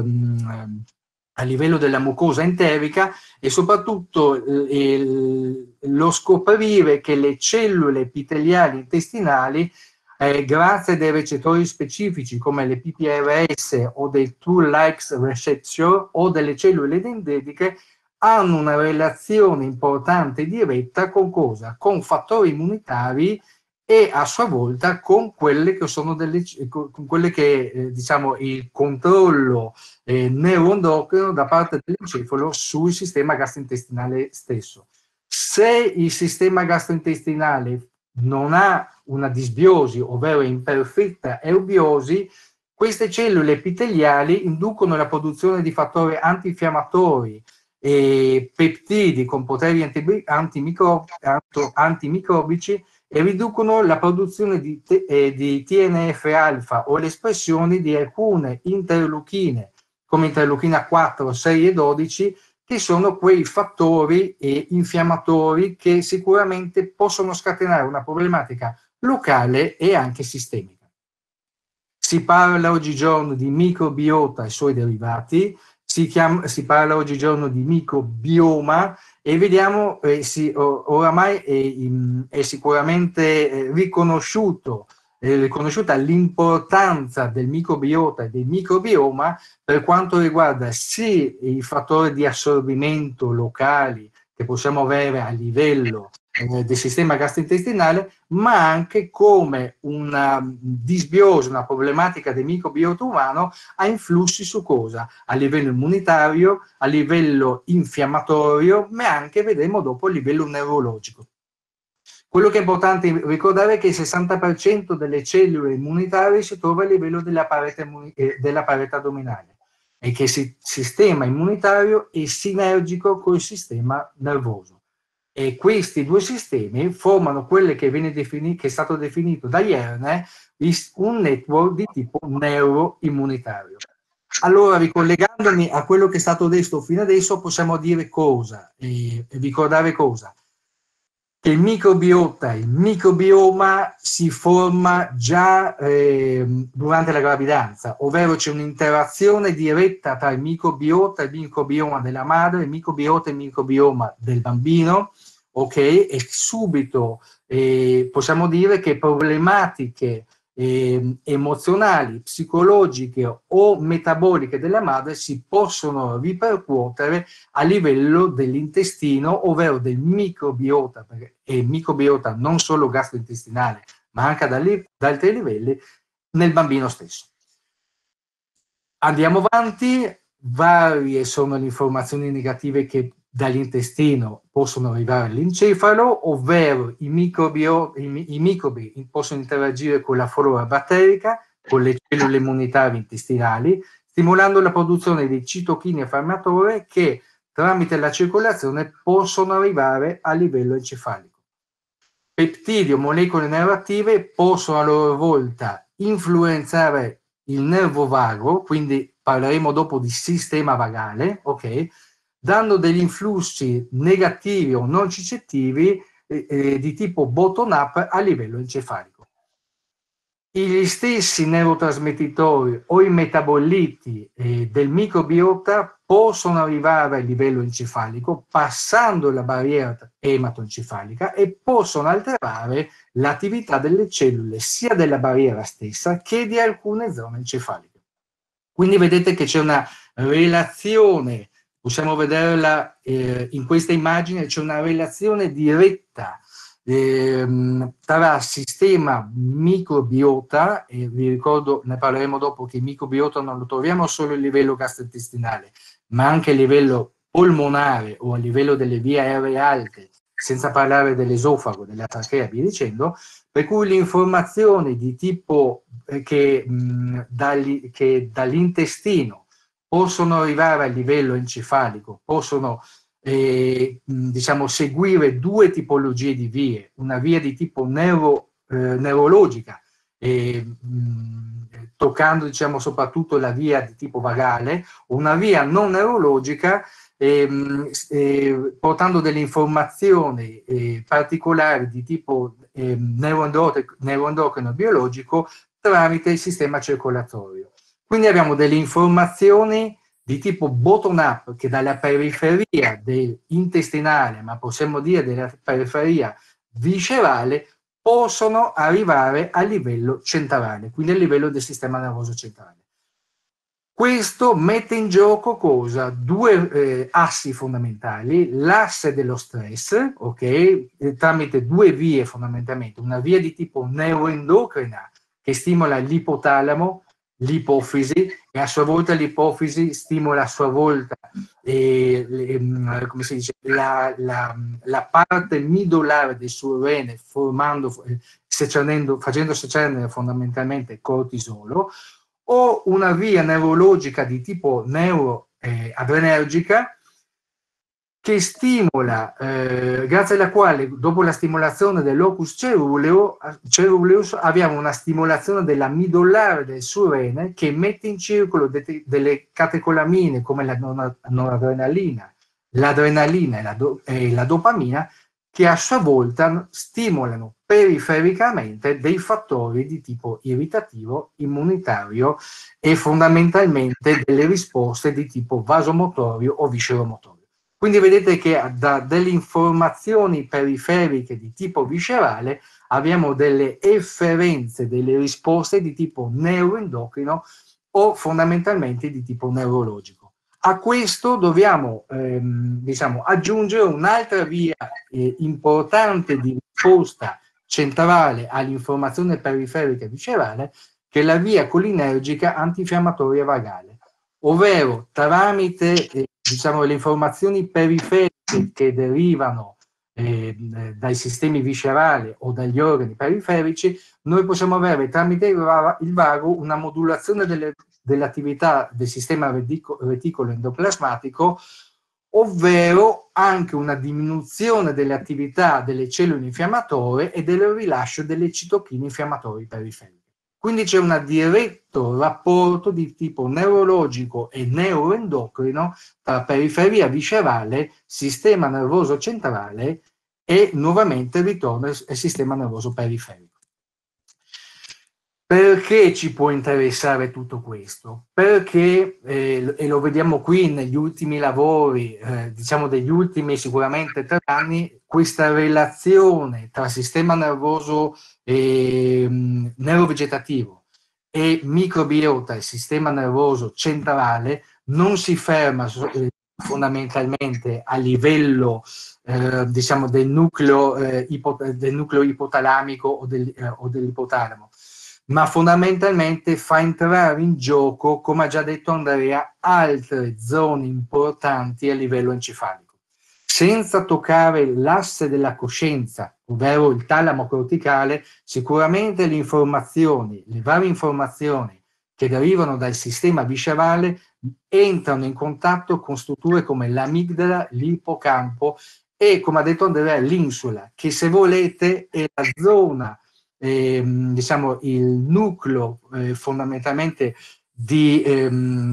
della mucosa enterica, e soprattutto lo scoprire che le cellule epiteliali intestinali, grazie a dei recettori specifici come le PPRS o dei Tool-like receptor o delle cellule dendritiche, hanno una relazione importante e diretta con cosa? Con fattori immunitari e a sua volta con quelle che sono con quelle che diciamo il controllo neuroendocrino da parte dell'encefalo sul sistema gastrointestinale stesso. Se il sistema gastrointestinale non ha una disbiosi, ovvero imperfetta eubiosi, queste cellule epiteliali inducono la produzione di fattori antinfiammatori e peptidi con poteri antimicrobici e riducono la produzione di TNF-alfa o l'espressione di alcune interleuchine, come interleuchina 4, 6 e 12, che sono quei fattori infiammatori che sicuramente possono scatenare una problematica locale e anche sistemica. Si parla oggigiorno di microbiota e suoi derivati, si parla oggigiorno di microbioma e vediamo, oramai è sicuramente riconosciuta l'importanza del microbiota e del microbioma per quanto riguarda sia i fattori di assorbimento locali che possiamo avere a livello del sistema gastrointestinale, ma anche come una disbiosi, una problematica del microbiota umano ha influssi su cosa? A livello immunitario, a livello infiammatorio, ma anche, vedremo dopo, a livello neurologico. Quello che è importante ricordare è che il 60% delle cellule immunitarie si trova a livello della parete addominale e che il sistema immunitario è sinergico col sistema nervoso. E questi due sistemi formano quelle che è stato definito da Yerner un network di tipo neuroimmunitario. Allora, ricollegandomi a quello che è stato detto fino adesso, possiamo dire cosa? E ricordare cosa? Che il microbioma si forma già durante la gravidanza, ovvero c'è un'interazione diretta tra il microbioma della madre, il microbiota e il microbioma del bambino, ok? E subito possiamo dire che problematiche emozionali, psicologiche o metaboliche della madre si possono ripercuotere a livello dell'intestino, ovvero del microbiota, e il microbiota non solo gastrointestinale, ma anche da altri livelli, nel bambino stesso. Andiamo avanti, varie sono le informazioni negative che dall'intestino possono arrivare all'encefalo, ovvero i microbi possono interagire con la flora batterica, con le cellule immunitarie intestinali, stimolando la produzione di citochine infiammatori che tramite la circolazione possono arrivare a livello encefalico. Peptidi o molecole neuroattive possono a loro volta influenzare il nervo vago, quindi parleremo dopo di sistema vagale, ok? Dando degli influssi negativi o non cicettivi di tipo bottom-up a livello encefalico. Gli stessi neurotrasmettitori o i metaboliti del microbiota possono arrivare a livello encefalico passando la barriera ematoencefalica e possono alterare l'attività delle cellule sia della barriera stessa che di alcune zone encefaliche. Quindi vedete che c'è una relazione, possiamo vederla in questa immagine, c'è una relazione diretta tra sistema microbiota, e vi ricordo, ne parleremo dopo, che il microbiota non lo troviamo solo a livello gastrointestinale, ma anche a livello polmonare o a livello delle vie aeree alte, senza parlare dell'esofago, della trachea, via dicendo, per cui le informazioni di tipo che dall'intestino possono arrivare a livello encefalico, possono diciamo, seguire due tipologie di vie, una via di tipo neurologica, toccando, diciamo, soprattutto la via di tipo vagale, una via non neurologica, portando delle informazioni particolari di tipo neuroendocrino biologico tramite il sistema circolatorio. Quindi abbiamo delle informazioni di tipo bottom-up che dalla periferia intestinale, ma possiamo dire della periferia viscerale, possono arrivare a livello centrale, quindi a livello del sistema nervoso centrale. Questo mette in gioco cosa? Due assi fondamentali, l'asse dello stress, ok? Tramite due vie fondamentalmente, una via di tipo neuroendocrina che stimola l'ipotalamo, l'ipofisi, e a sua volta l'ipofisi stimola a sua volta come si dice, la parte midolare del surrene, facendo secernere fondamentalmente cortisolo, o una via neurologica di tipo neuroadrenergica che stimola, grazie alla quale dopo la stimolazione del locus ceruleus abbiamo una stimolazione della midollare del surrene che mette in circolo delle catecolamine come la noradrenalina, l'adrenalina e la dopamina, che a sua volta stimolano perifericamente dei fattori di tipo irritativo, immunitario e fondamentalmente delle risposte di tipo vasomotorio o visceromotorio. Quindi vedete che da delle informazioni periferiche di tipo viscerale abbiamo delle efferenze, delle risposte di tipo neuroendocrino o fondamentalmente di tipo neurologico. A questo dobbiamo diciamo, aggiungere un'altra via importante di risposta centrale all'informazione periferica viscerale, che è la via colinergica antinfiammatoria vagale, ovvero tramite diciamo, le informazioni periferiche che derivano dai sistemi viscerali o dagli organi periferici, noi possiamo avere tramite il vago una modulazione dell'attività del sistema reticolo endoplasmatico, ovvero anche una diminuzione delle attività delle cellule infiammatorie e del rilascio delle citochine infiammatorie periferiche. Quindi c'è un diretto rapporto di tipo neurologico e neuroendocrino tra periferia viscerale, sistema nervoso centrale e nuovamente ritorno al sistema nervoso periferico. Perché ci può interessare tutto questo? Perché, e lo vediamo qui negli ultimi lavori, diciamo degli ultimi sicuramente 3 anni, questa relazione tra sistema nervoso neurovegetativo e microbiota, il sistema nervoso centrale, non si ferma fondamentalmente a livello diciamo del nucleo ipotalamico o dell'ipotalamo, ma fondamentalmente fa entrare in gioco, come ha già detto Andrea, altre zone importanti a livello encefalico. Senza toccare l'asse della coscienza, ovvero il talamo corticale, sicuramente le varie informazioni che derivano dal sistema viscerale entrano in contatto con strutture come l'amigdala, l'ippocampo e, come ha detto Andrea, l'insula, che se volete è la zona diciamo il nucleo fondamentalmente che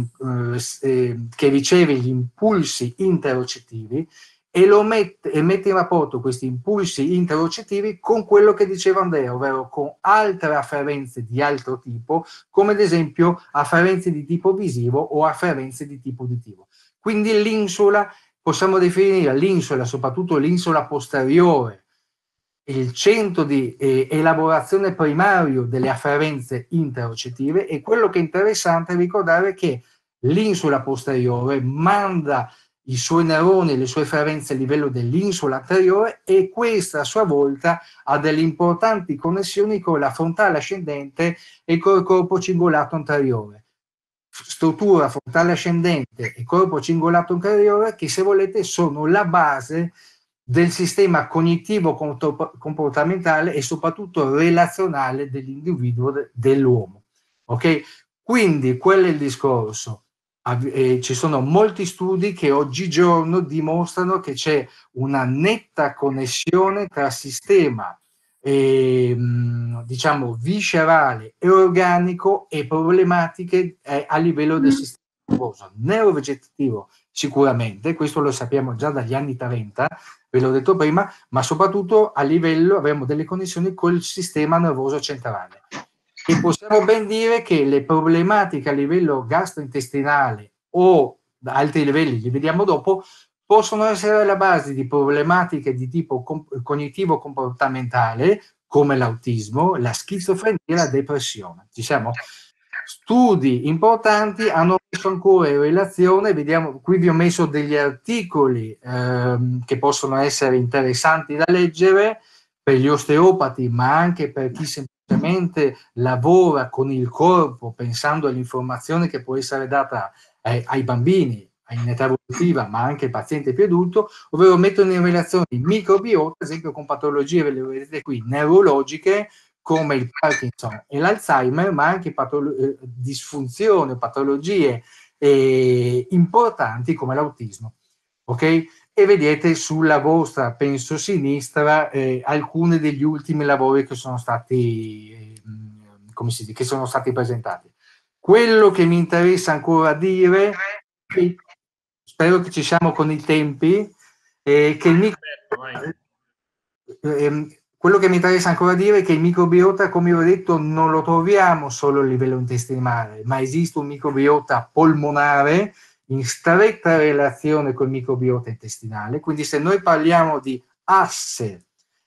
riceve gli impulsi interocettivi e mette in rapporto questi impulsi interocettivi con quello che diceva Andrea, ovvero con altre afferenze di altro tipo, come ad esempio afferenze di tipo visivo o afferenze di tipo uditivo. Quindi l'insula, possiamo definire l'insula, soprattutto l'insula posteriore, il centro di elaborazione primario delle afferenze interocettive, e quello che è interessante è ricordare che l'insula posteriore manda i suoi neuroni e le sue afferenze a livello dell'insula anteriore, e questa a sua volta ha delle importanti connessioni con la frontale ascendente e col corpo cingolato anteriore. Struttura frontale ascendente e corpo cingolato anteriore che, se volete, sono la base del sistema cognitivo comportamentale e soprattutto relazionale dell'individuo, dell'uomo. Ok? Quindi quello è il discorso. Ci sono molti studi che oggigiorno dimostrano che c'è una netta connessione tra sistema diciamo viscerale e organico e problematiche a livello del sistema nervoso neurovegetativo. Sicuramente, questo lo sappiamo già dagli anni 30, ve l'ho detto prima, ma soprattutto a livello abbiamo delle connessioni col sistema nervoso centrale. E possiamo ben dire che le problematiche a livello gastrointestinale o da altri livelli, li vediamo dopo, possono essere alla base di problematiche di tipo cognitivo-comportamentale, come l'autismo, la schizofrenia e la depressione. Ci siamo? Studi importanti hanno messo ancora in relazione, vediamo, qui vi ho messo degli articoli che possono essere interessanti da leggere per gli osteopati, ma anche per chi semplicemente lavora con il corpo, pensando all'informazione che può essere data ai bambini in età evolutiva, ma anche al paziente più adulto, ovvero mettono in relazione il microbiota, ad esempio con patologie, ve le vedete qui, neurologiche, come il Parkinson e l'Alzheimer, ma anche disfunzioni o patologie importanti come l'autismo. Ok? E vedete sulla vostra, penso, sinistra, alcuni degli ultimi lavori che sono stati, come si dice, che sono stati presentati. Quello che mi interessa ancora dire, spero che ci siamo con i tempi, che il quello che mi interessa ancora dire è che il microbiota, come ho detto, non lo troviamo solo a livello intestinale, ma esiste un microbiota polmonare in stretta relazione col microbiota intestinale. Quindi se noi parliamo di asse,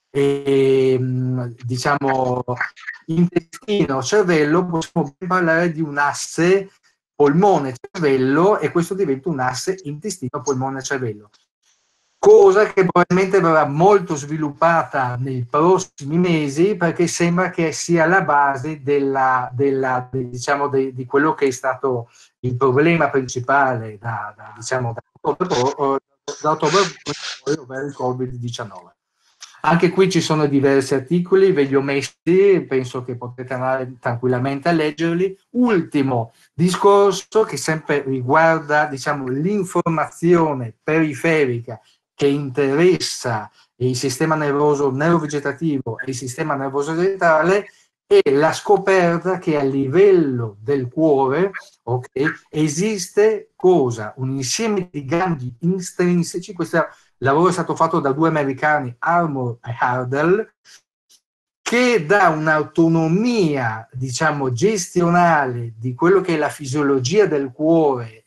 diciamo, intestino-cervello, possiamo parlare di un asse polmone-cervello, e questo diventa un asse intestino-polmone-cervello. Cosa che probabilmente verrà molto sviluppata nei prossimi mesi, perché sembra che sia la base diciamo, di quello che è stato il problema principale da ottobre, ovvero il Covid-19. Anche qui ci sono diversi articoli, ve li ho messi, penso che potete andare tranquillamente a leggerli. Ultimo discorso che sempre riguarda, diciamo, l'informazione periferica che interessa il sistema nervoso neurovegetativo e il sistema nervoso centrale, e la scoperta che a livello del cuore, okay, esiste cosa? Un insieme di gangli intrinseci. Questo lavoro è stato fatto da due americani, Armour e Hardell, che dà un'autonomia, diciamo, gestionale di quello che è la fisiologia del cuore,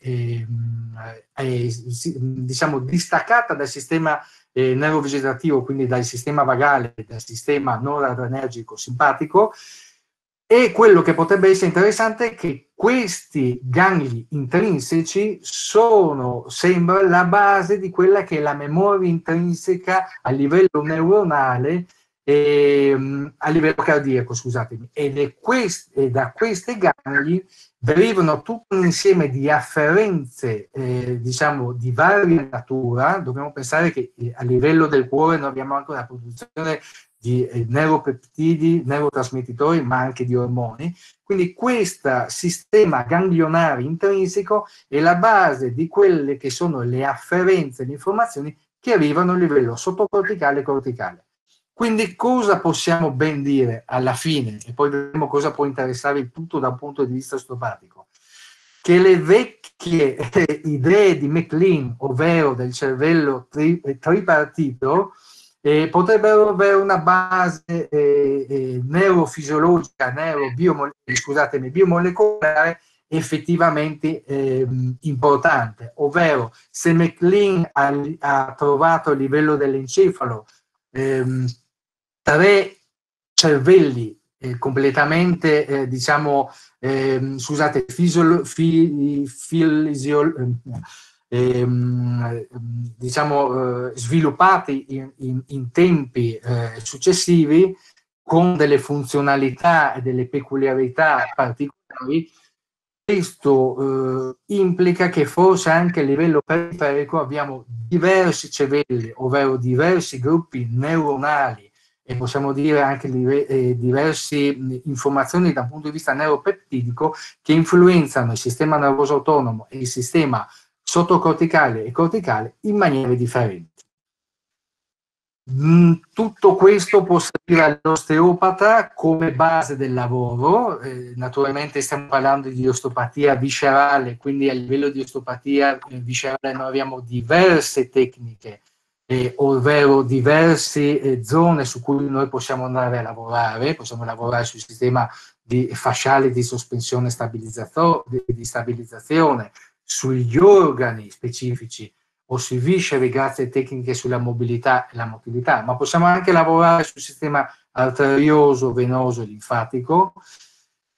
diciamo, distaccata dal sistema neurovegetativo, quindi dal sistema vagale, dal sistema noradrenergico simpatico. E quello che potrebbe essere interessante è che questi gangli intrinseci sembra la base di quella che è la memoria intrinseca a livello neuronale, a livello cardiaco, scusatemi, e da questi gangli derivano tutto un insieme di afferenze, diciamo, di varia natura. Dobbiamo pensare che a livello del cuore noi abbiamo anche una produzione di neuropeptidi, neurotrasmettitori, ma anche di ormoni. Quindi questo sistema ganglionare intrinseco è la base di quelle che sono le afferenze, le informazioni che arrivano a livello sottocorticale e corticale. Quindi cosa possiamo ben dire alla fine, e poi vedremo cosa può interessare il tutto da un punto di vista osteopatico? Che le vecchie idee di MacLean, ovvero del cervello tripartito, potrebbero avere una base neurofisiologica, biomolecolare effettivamente importante, ovvero se MacLean ha trovato a livello dell'encefalo 3 cervelli completamente, diciamo, scusate, diciamo, sviluppati in tempi successivi, con delle funzionalità e delle peculiarità particolari. Questo implica che forse anche a livello periferico abbiamo diversi cervelli, ovvero diversi gruppi neuronali, e possiamo dire anche diverse informazioni dal punto di vista neuropeptidico, che influenzano il sistema nervoso autonomo e il sistema sottocorticale e corticale in maniere differenti. Tutto questo può servire all'osteopata come base del lavoro. Naturalmente stiamo parlando di osteopatia viscerale, quindi a livello di osteopatia viscerale noi abbiamo diverse tecniche, ovvero diverse zone su cui noi possiamo andare a lavorare. Possiamo lavorare sul sistema fasciale di sospensione di stabilizzazione, sugli organi specifici o sui visceri grazie a tecniche sulla mobilità e la motilità, ma possiamo anche lavorare sul sistema arterioso, venoso, linfatico.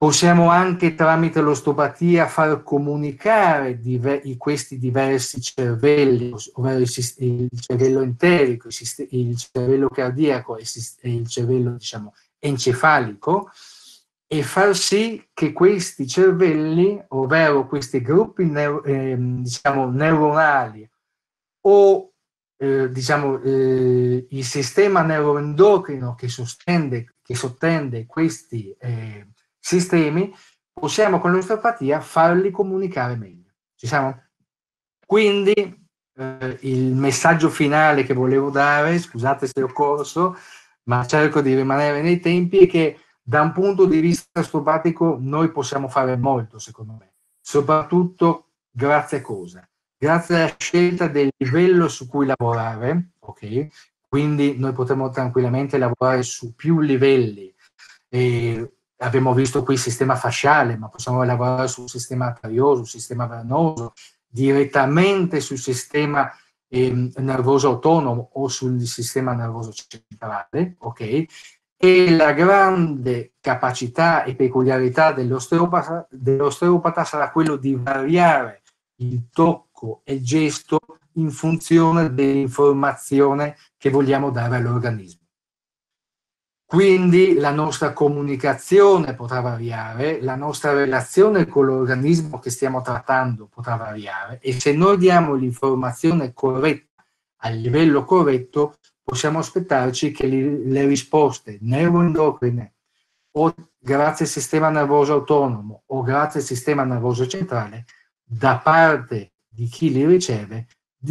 Possiamo anche tramite l'osteopatia far comunicare questi diversi cervelli, ovvero il cervello enterico, il cervello cardiaco e il cervello, diciamo, encefalico, e far sì che questi cervelli, ovvero questi gruppi diciamo, neuronali o diciamo, il sistema neuroendocrino che sottende questi sistemi, possiamo con l'osteopatia farli comunicare meglio. Ci siamo? Quindi il messaggio finale che volevo dare, scusate se ho corso, ma cerco di rimanere nei tempi, è che da un punto di vista osteopatico noi possiamo fare molto, secondo me, soprattutto grazie a cosa? Grazie alla scelta del livello su cui lavorare, ok? Quindi noi potremo tranquillamente lavorare su più livelli. Abbiamo visto qui il sistema fasciale, ma possiamo lavorare sul sistema arterioso, sul sistema venoso, direttamente sul sistema nervoso autonomo o sul sistema nervoso centrale, ok? E la grande capacità e peculiarità dell'osteopata sarà quello di variare il tocco e il gesto in funzione dell'informazione che vogliamo dare all'organismo. Quindi la nostra comunicazione potrà variare, la nostra relazione con l'organismo che stiamo trattando potrà variare, e se noi diamo l'informazione corretta al livello corretto, possiamo aspettarci che le risposte neuroendocrine o grazie al sistema nervoso autonomo o grazie al sistema nervoso centrale da parte di chi li riceve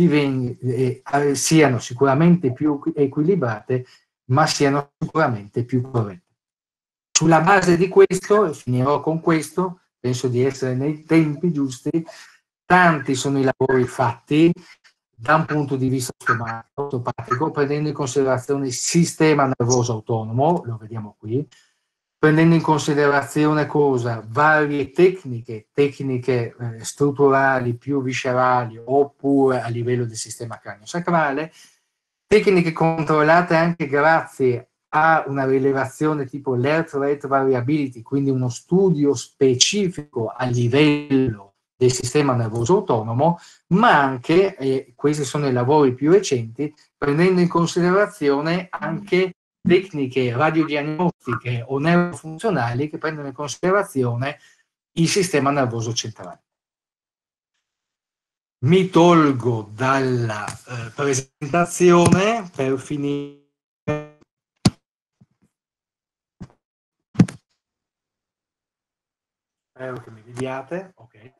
siano sicuramente più equilibrate, ma siano sicuramente più corrette. Sulla base di questo, e finirò con questo, penso di essere nei tempi giusti, tanti sono i lavori fatti da un punto di vista osteopatico, prendendo in considerazione il sistema nervoso autonomo, lo vediamo qui, prendendo in considerazione cosa? Varie tecniche strutturali più viscerali oppure a livello del sistema cranio-sacrale, tecniche controllate anche grazie a una rilevazione tipo l'Heart Rate Variability, quindi uno studio specifico a livello del sistema nervoso autonomo, ma anche, e questi sono i lavori più recenti, prendendo in considerazione anche tecniche radiodiagnostiche o neurofunzionali che prendono in considerazione il sistema nervoso centrale. Mi tolgo dalla presentazione per finire. Spero che mi vediate. Ok.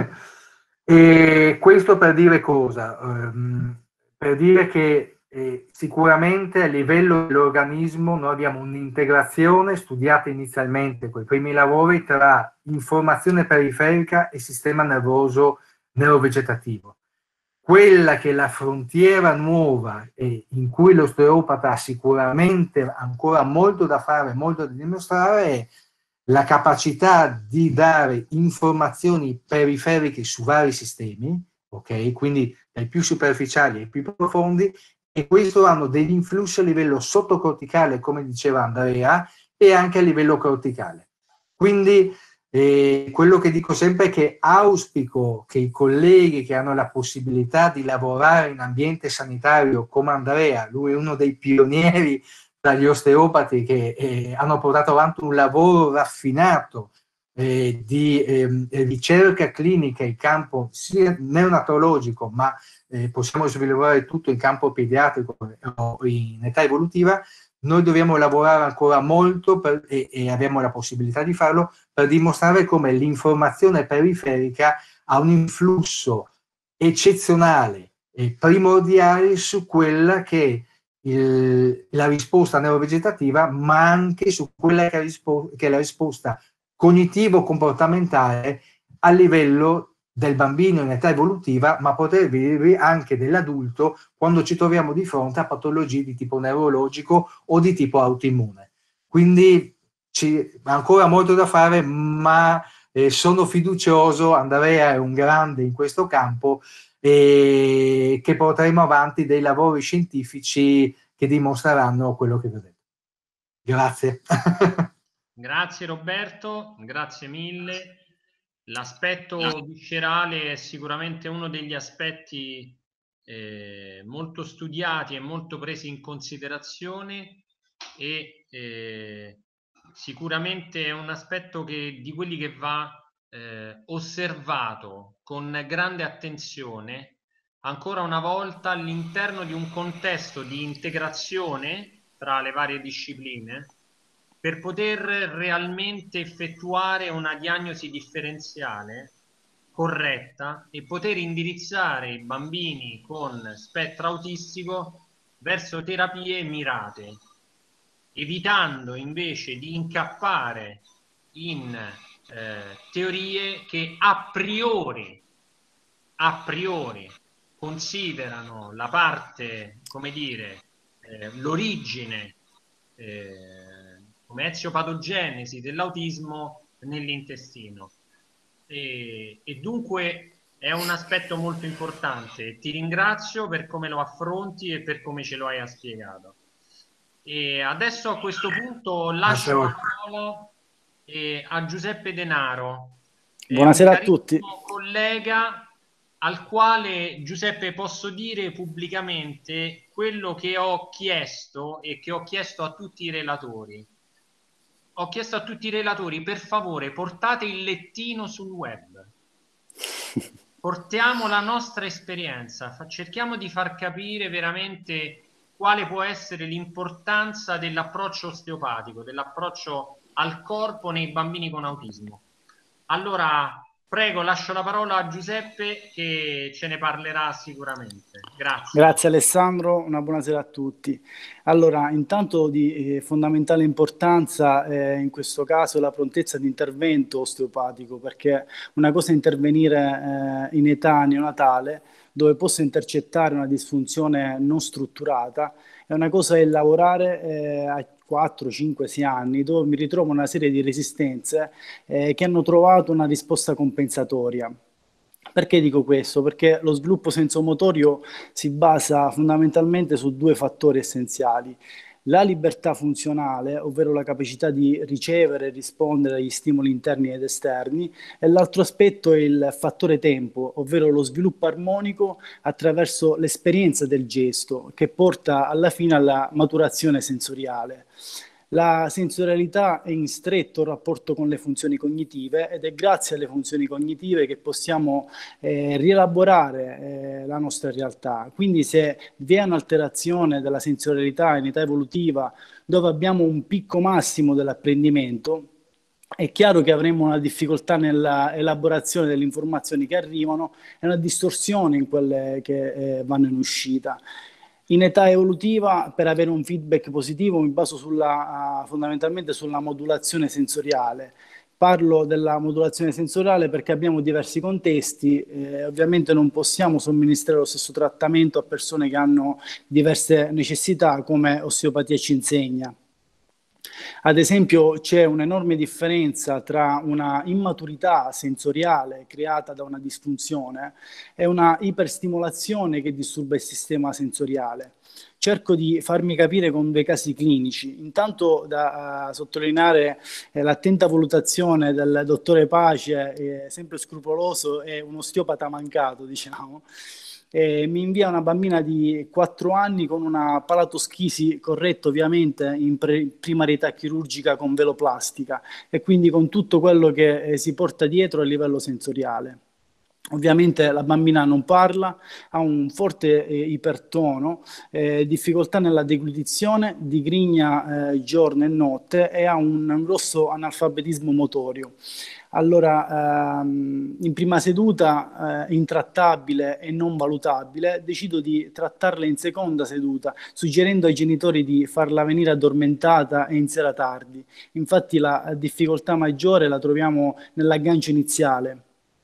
E questo per dire cosa? Per dire che sicuramente a livello dell'organismo noi abbiamo un'integrazione studiata inizialmente con i primi lavori tra informazione periferica e sistema nervoso neurovegetativo. Quella che è la frontiera nuova e in cui l'osteopata ha sicuramente ancora molto da fare, molto da dimostrare, è la capacità di dare informazioni periferiche su vari sistemi, ok? Quindi dai più superficiali ai più profondi, e questo hanno degli influssi a livello sottocorticale, come diceva Andrea, e anche a livello corticale. Quindi quello che dico sempre è che auspico che i colleghi che hanno la possibilità di lavorare in ambiente sanitario come Andrea, lui è uno dei pionieri dagli osteopati che hanno portato avanti un lavoro raffinato di ricerca clinica in campo sia neonatologico, ma possiamo sviluppare tutto in campo pediatrico o in età evolutiva. Noi dobbiamo lavorare ancora molto e abbiamo la possibilità di farlo per dimostrare come l'informazione periferica ha un influsso eccezionale e primordiale su quella che è la risposta neurovegetativa, ma anche su quella che è la risposta cognitivo-comportamentale a livello del bambino in età evolutiva, ma poter dire anche dell'adulto quando ci troviamo di fronte a patologie di tipo neurologico o di tipo autoimmune. Quindi c'è ancora molto da fare, ma sono fiducioso, Andrea è un grande in questo campo, e che porteremo avanti dei lavori scientifici che dimostreranno quello che vedete. Grazie. Grazie Roberto, grazie mille. L'aspetto viscerale è sicuramente uno degli aspetti molto studiati e molto presi in considerazione e sicuramente è un aspetto di quelli che va osservato con grande attenzione ancora una volta all'interno di un contesto di integrazione tra le varie discipline per poter realmente effettuare una diagnosi differenziale corretta e poter indirizzare i bambini con spettro autistico verso terapie mirate, evitando invece di incappare in teorie che a priori considerano la parte, come dire, l'origine come eziopatogenesi dell'autismo nell'intestino. E dunque è un aspetto molto importante. Ti ringrazio per come lo affronti e per come ce lo hai spiegato. E adesso a questo punto lascio la parola a Giuseppe Denaro. Buonasera a tutti. Collega al quale, Giuseppe, posso dire pubblicamente quello che ho chiesto e che ho chiesto a tutti i relatori. Ho chiesto a tutti i relatori, per favore, portate il lettino sul web. Portiamo la nostra esperienza, cerchiamo di far capire veramente quale può essere l'importanza dell'approccio osteopatico, dell'approccio al corpo nei bambini con autismo. Allora, prego, lascio la parola a Giuseppe che ce ne parlerà sicuramente. Grazie. Grazie Alessandro, una buonasera a tutti. Allora, intanto di fondamentale importanza in questo caso è la prontezza di intervento osteopatico, perché una cosa è intervenire in età neonatale, dove posso intercettare una disfunzione non strutturata, e una cosa è lavorare a 4, 5, 6 anni, dove mi ritrovo una serie di resistenze che hanno trovato una risposta compensatoria. Perché dico questo? Perché lo sviluppo sensomotorio si basa fondamentalmente su due fattori essenziali. La libertà funzionale, ovvero la capacità di ricevere e rispondere agli stimoli interni ed esterni, e l'altro aspetto è il fattore tempo, ovvero lo sviluppo armonico attraverso l'esperienza del gesto, che porta alla fine alla maturazione sensoriale. La sensorialità è in stretto rapporto con le funzioni cognitive ed è grazie alle funzioni cognitive che possiamo rielaborare la nostra realtà. Quindi se vi è un'alterazione della sensorialità in età evolutiva dove abbiamo un picco massimo dell'apprendimento, è chiaro che avremo una difficoltà nella elaborazione delle informazioni che arrivano e una distorsione in quelle che vanno in uscita. In età evolutiva, per avere un feedback positivo, mi baso fondamentalmente sulla modulazione sensoriale. Parlo della modulazione sensoriale perché abbiamo diversi contesti, ovviamente non possiamo somministrare lo stesso trattamento a persone che hanno diverse necessità, come osteopatia ci insegna. Ad esempio c'è un'enorme differenza tra una immaturità sensoriale creata da una disfunzione e una iperstimolazione che disturba il sistema sensoriale. Cerco di farmi capire con due casi clinici. Intanto da sottolineare l'attenta valutazione del dottore Pace, sempre scrupoloso e un osteopata mancato, diciamo. Mi invia una bambina di 4 anni con una palatoschisi corretta ovviamente in primarietà chirurgica con veloplastica e quindi con tutto quello che si porta dietro a livello sensoriale. Ovviamente la bambina non parla, ha un forte ipertono, difficoltà nella deglutizione, digrigna giorno e notte e ha un grosso analfabetismo motorio. Allora, in prima seduta, intrattabile e non valutabile, decido di trattarla in seconda seduta, suggerendo ai genitori di farla venire addormentata e in sera tardi. Infatti la difficoltà maggiore la troviamo nell'aggancio iniziale.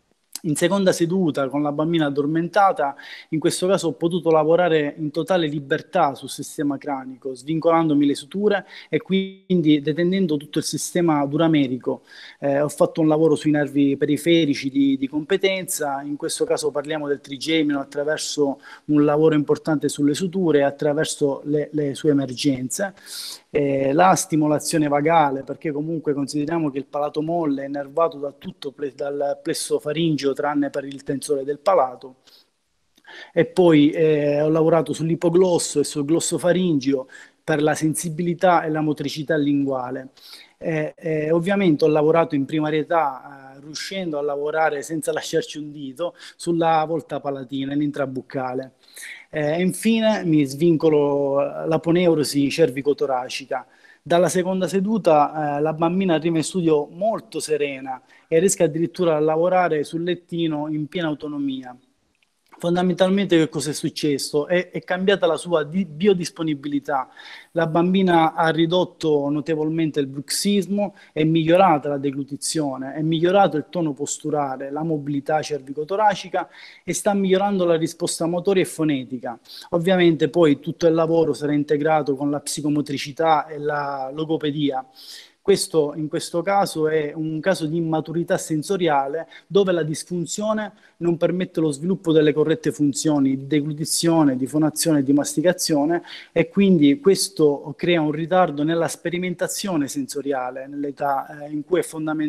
In seconda seduta, con la bambina addormentata, in questo caso ho potuto lavorare in totale libertà sul sistema cranico, svincolandomi le suture e quindi detendendo tutto il sistema duramerico. Ho fatto un lavoro sui nervi periferici di competenza, in questo caso parliamo del trigemino attraverso un lavoro importante sulle suture e attraverso le sue emergenze. La stimolazione vagale, perché comunque consideriamo che il palato molle è innervato da tutto dal plesso faringeo tranne per il tensore del palato. E poi ho lavorato sull'ipoglosso e sul glossofaringeo per la sensibilità e la motricità linguale. Ovviamente ho lavorato in primarietà riuscendo a lavorare senza lasciarci un dito sulla volta palatina, in intrabuccale. Infine mi svincolo l'aponeurosi cervicotoracica. Dalla seconda seduta la bambina arriva in studio molto serena e riesce addirittura a lavorare sul lettino in piena autonomia. Fondamentalmente che cosa è successo? È cambiata la sua biodisponibilità. La bambina ha ridotto notevolmente il bruxismo, è migliorata la deglutizione, è migliorato il tono posturale, la mobilità cervicotoracica e sta migliorando la risposta motoria e fonetica. Ovviamente poi tutto il lavoro sarà integrato con la psicomotricità e la logopedia. Questo in questo caso è un caso di immaturità sensoriale dove la disfunzione non permette lo sviluppo delle corrette funzioni di deglutizione, di fonazione e di masticazione e quindi questo crea un ritardo nella sperimentazione sensoriale nell'età in cui è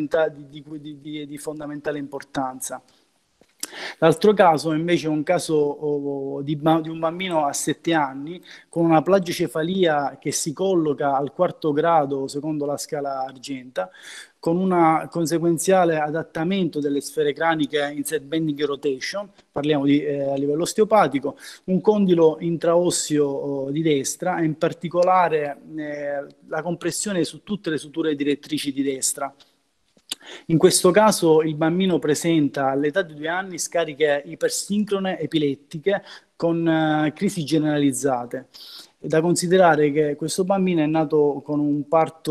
di fondamentale importanza. L'altro caso invece è un caso di un bambino a 7 anni con una plagiocefalia che si colloca al 4° grado secondo la scala Argenta, con un conseguenziale adattamento delle sfere craniche in set bending rotation, parliamo a livello osteopatico, un condilo intraosseo di destra e in particolare la compressione su tutte le suture direttrici di destra. In questo caso il bambino presenta all'età di 2 anni scariche ipersincrone epilettiche con crisi generalizzate. È da considerare che questo bambino è nato con un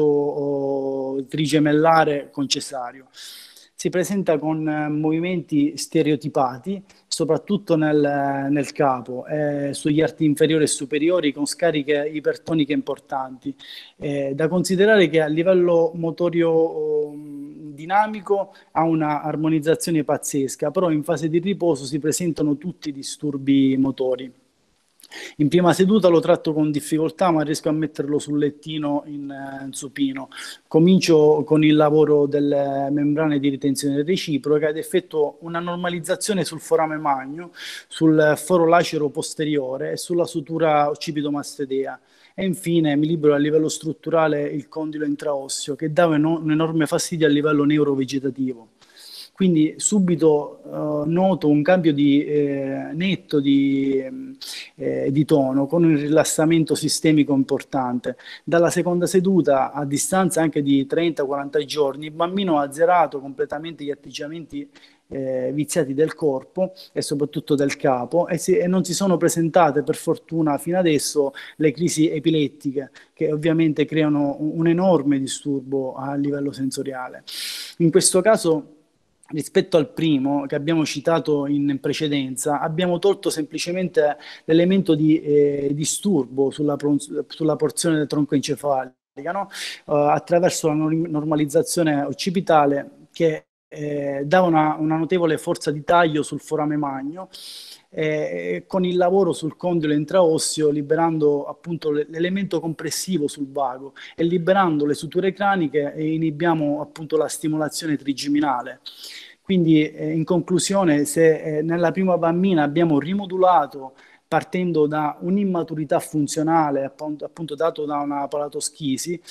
parto trigemellare con cesareo. Si presenta con movimenti stereotipati, soprattutto nel capo, sugli arti inferiori e superiori con scariche ipertoniche importanti. Da considerare che a livello motorio dinamico ha una armonizzazione pazzesca, però in fase di riposo si presentano tutti i disturbi motori. In prima seduta lo tratto con difficoltà, ma riesco a metterlo sul lettino in supino. Comincio con il lavoro delle membrane di ritenzione reciproca ed effettuo una normalizzazione sul forame magno, sul foro lacero posteriore e sulla sutura occipito-mastedea. E infine mi libero a livello strutturale il condilo intraosseo che dava un enorme fastidio a livello neurovegetativo. Quindi subito noto un cambio netto di tono con un rilassamento sistemico importante. Dalla seconda seduta, a distanza anche di 30-40 giorni, il bambino ha azzerato completamente gli atteggiamenti viziati del corpo e soprattutto del capo e non si sono presentate per fortuna fino adesso le crisi epilettiche che ovviamente creano un enorme disturbo a livello sensoriale. In questo caso, rispetto al primo che abbiamo citato in precedenza, abbiamo tolto semplicemente l'elemento di disturbo sulla porzione del tronco encefalica, no? Attraverso la normalizzazione occipitale che dà una notevole forza di taglio sul forame magno, con il lavoro sul condilo intraosseo liberando appunto l'elemento compressivo sul vago e liberando le suture craniche e inibiamo appunto la stimolazione trigeminale. Quindi in conclusione, se nella prima bambina abbiamo rimodulato partendo da un'immaturità funzionale appunto dato da una palatoschisi,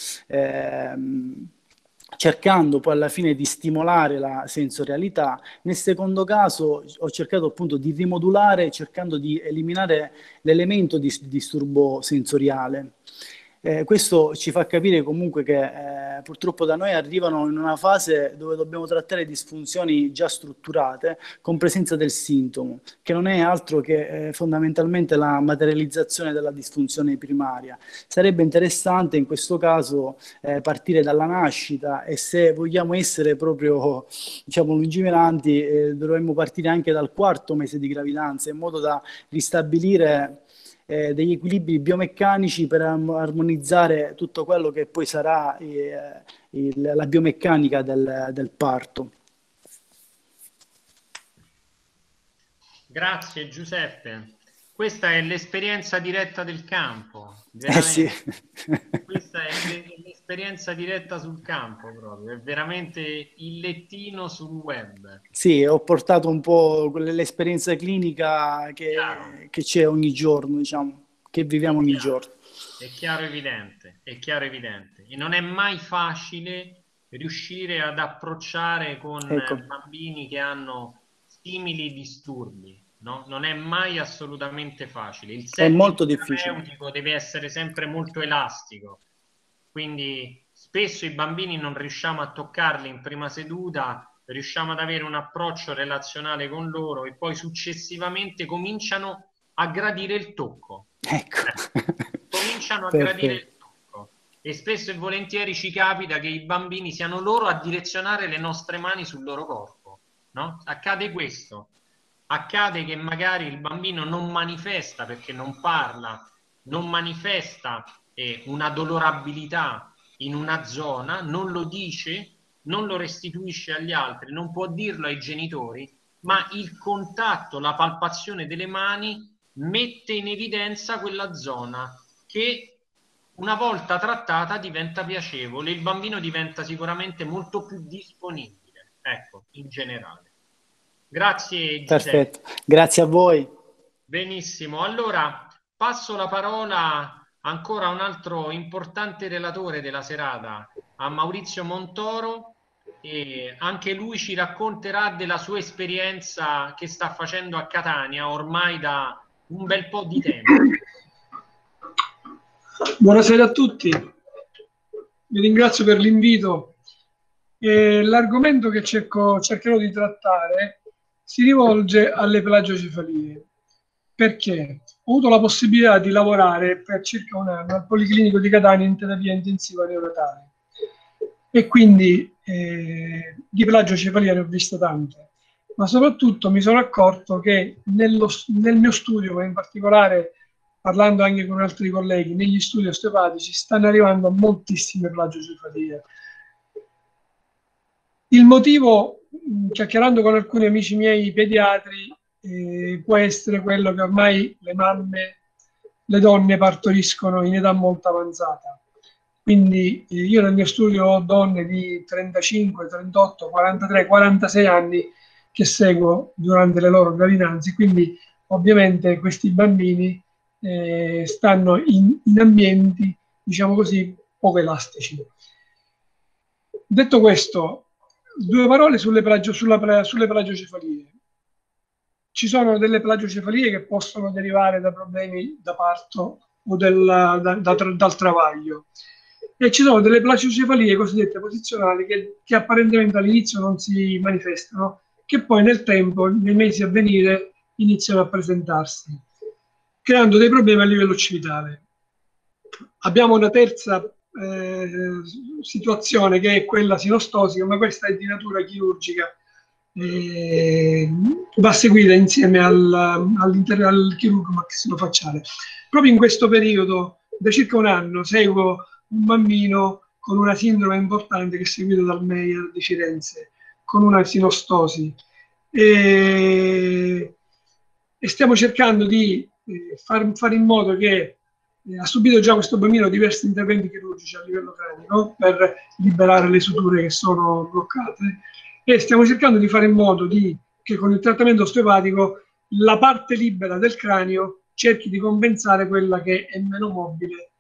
cercando poi alla fine di stimolare la sensorialità. Nel secondo caso ho cercato appunto di rimodulare cercando di eliminare l'elemento di disturbo sensoriale. Questo ci fa capire comunque che purtroppo da noi arrivano in una fase dove dobbiamo trattare disfunzioni già strutturate con presenza del sintomo, che non è altro che fondamentalmente la materializzazione della disfunzione primaria. Sarebbe interessante in questo caso partire dalla nascita, e se vogliamo essere proprio, diciamo, lungimiranti, dovremmo partire anche dal 4º mese di gravidanza, in modo da ristabilire degli equilibri biomeccanici per armonizzare tutto quello che poi sarà la biomeccanica del parto. Grazie Giuseppe. Questa è l'esperienza diretta del campo, Sì. Questa è l'esperienza diretta sul campo proprio, è veramente il lettino sul web. Sì, ho portato un po' l'esperienza clinica che c'è ogni giorno, diciamo, che viviamo ogni giorno. È chiaro evidente, è chiaro evidente. E non è mai facile riuscire ad approcciare con bambini che hanno simili disturbi. No? Non è mai assolutamente facile. Il è molto difficile. Deve essere sempre molto elastico. Quindi spesso i bambini non riusciamo a toccarli in prima seduta, riusciamo ad avere un approccio relazionale con loro e poi successivamente cominciano a gradire il tocco. Ecco. Cominciano a gradire il tocco. E spesso e volentieri ci capita che i bambini siano loro a direzionare le nostre mani sul loro corpo. No? Accade questo. Accade che magari il bambino non manifesta, perché non parla, non manifesta una dolorabilità in una zona, non lo dice, non lo restituisce agli altri, non può dirlo ai genitori, ma il contatto, la palpazione delle mani mette in evidenza quella zona che una volta trattata diventa piacevole, il bambino diventa sicuramente molto più disponibile, ecco, in generale. Grazie Giuseppe. Perfetto, grazie a voi. Benissimo, allora passo la parola ancora a un altro importante relatore della serata, a Maurizio Montoro, e anche lui ci racconterà della sua esperienza che sta facendo a Catania ormai da un bel po' di tempo. Buonasera a tutti, vi ringrazio per l'invito. L'argomento che cercherò di trattare si rivolge alle plagiocefalie. Perché? Ho avuto la possibilità di lavorare per circa un anno al Policlinico di Catania in terapia intensiva neonatale e quindi di plagiocefalia ne ho viste tante, ma soprattutto mi sono accorto che nel mio studio, ma in particolare parlando anche con altri colleghi, negli studi osteopatici stanno arrivando moltissime plagiocefalie. Il motivo, chiacchierando con alcuni amici miei pediatri, può essere quello che ormai le mamme, le donne partoriscono in età molto avanzata. Quindi io nel mio studio ho donne di 35, 38, 43, 46 anni che seguo durante le loro gravidanze, quindi ovviamente questi bambini stanno in ambienti, diciamo così, poco elastici. Detto questo, due parole sulle plagiocefalie. Ci sono delle plagiocefalie che possono derivare da problemi da parto o dal travaglio, e ci sono delle plagiocefalie cosiddette posizionali che apparentemente all'inizio non si manifestano, che poi nel tempo, nei mesi a venire, iniziano a presentarsi, creando dei problemi a livello occipitale. Abbiamo una terza situazione che è quella sinostosica, ma questa è di natura chirurgica, va seguita insieme al chirurgo maxilofaciale. Proprio in questo periodo, da circa un anno, seguo un bambino con una sindrome importante che è seguito dal Meyer di Firenze, con una sinostosi, e stiamo cercando di fare in modo che ha subito già questo bambino diversi interventi chirurgici a livello cranico per liberare le suture che sono bloccate, e stiamo cercando di fare in modo che con il trattamento osteopatico la parte libera del cranio cerchi di compensare quella che è meno mobile,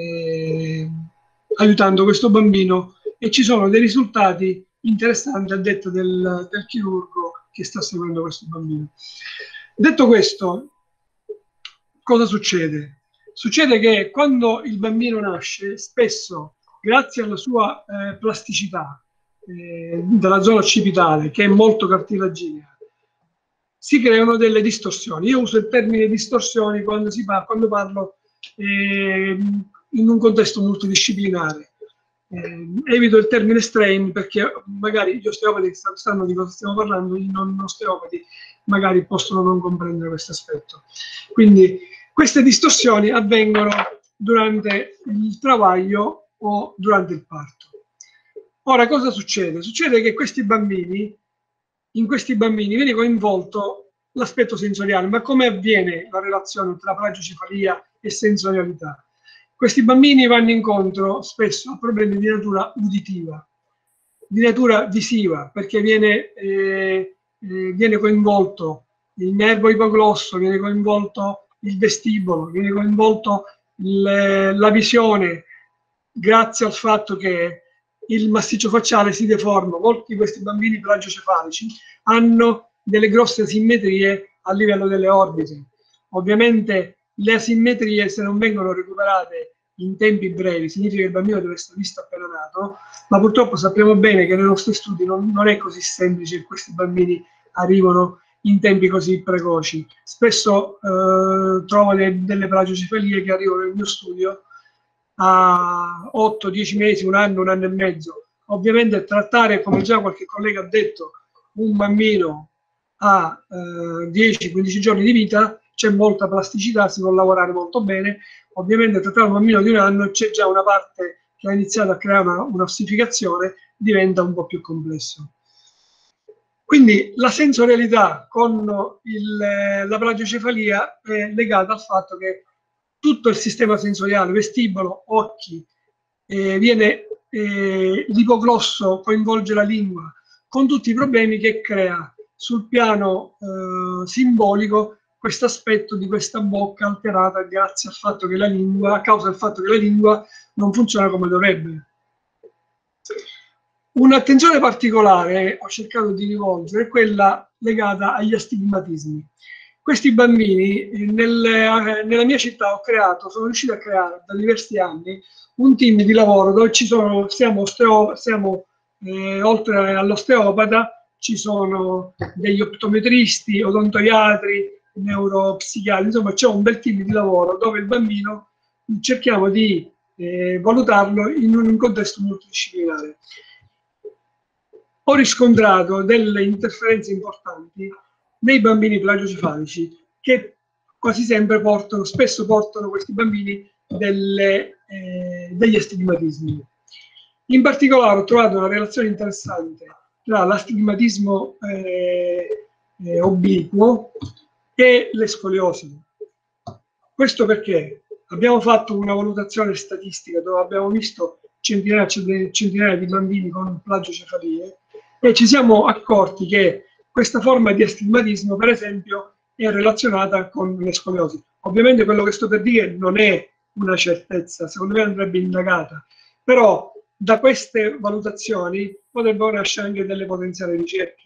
aiutando questo bambino, e ci sono dei risultati interessanti a detta del chirurgo che sta seguendo questo bambino. Detto questo, cosa succede? Succede che quando il bambino nasce, spesso, grazie alla sua plasticità della zona occipitale, che è molto cartilaginea, si creano delle distorsioni. Io uso il termine distorsioni quando parlo in un contesto multidisciplinare. Evito il termine strain perché magari gli osteopati sanno di cosa stiamo parlando, i non osteopati magari possono non comprendere questo aspetto. Quindi queste distorsioni avvengono durante il travaglio o durante il parto. Ora, cosa succede? Succede che in questi bambini viene coinvolto l'aspetto sensoriale. Ma come avviene la relazione tra plagiocefalia e sensorialità? Questi bambini vanno incontro spesso a problemi di natura uditiva, di natura visiva, perché viene coinvolto il nervo ipoglosso, viene coinvolto il vestibolo, viene coinvolto la visione, grazie al fatto che il massiccio facciale si deforma. Molti di questi bambini plagiocefalici hanno delle grosse asimmetrie a livello delle orbite. Ovviamente le asimmetrie, se non vengono recuperate in tempi brevi, significa che il bambino deve essere visto appena nato, ma purtroppo sappiamo bene che nei nostri studi non è così semplice che questi bambini arrivano in tempi così precoci. Spesso trovo delle plagiocefalie che arrivano nel mio studio a 8-10 mesi, un anno e mezzo. Ovviamente trattare, come già qualche collega ha detto, un bambino a 10-15 giorni di vita, c'è molta plasticità, si può lavorare molto bene. Ovviamente trattare un bambino di un anno, c'è già una parte che ha iniziato a creare un'ossificazione, diventa un po' più complesso. Quindi la sensorialità con la plagiocefalia è legata al fatto che tutto il sistema sensoriale, vestibolo, occhi, l'ipoglosso coinvolge la lingua, con tutti i problemi che crea sul piano simbolico questo aspetto di questa bocca alterata grazie al fatto che a causa del fatto che la lingua non funziona come dovrebbe. Un'attenzione particolare ho cercato di rivolgere è quella legata agli astigmatismi. Questi bambini nella mia città sono riuscito a creare da diversi anni un team di lavoro dove oltre all'osteopata ci sono degli optometristi, odontoiatri, neuropsichiatri, insomma c'è un bel team di lavoro dove il bambino cerchiamo di valutarlo in un contesto multidisciplinare. Ho riscontrato delle interferenze importanti nei bambini plagiocefalici che quasi sempre spesso portano questi bambini degli astigmatismi. In particolare ho trovato una relazione interessante tra l'astigmatismo obliquo e le scoliosi. Questo perché abbiamo fatto una valutazione statistica dove abbiamo visto centinaia di bambini con plagiocefalie e ci siamo accorti che questa forma di astigmatismo, per esempio, è relazionata con le scoliosi. Ovviamente quello che sto per dire non è una certezza, secondo me andrebbe indagata, però da queste valutazioni potrebbero nascere anche delle potenziali ricerche.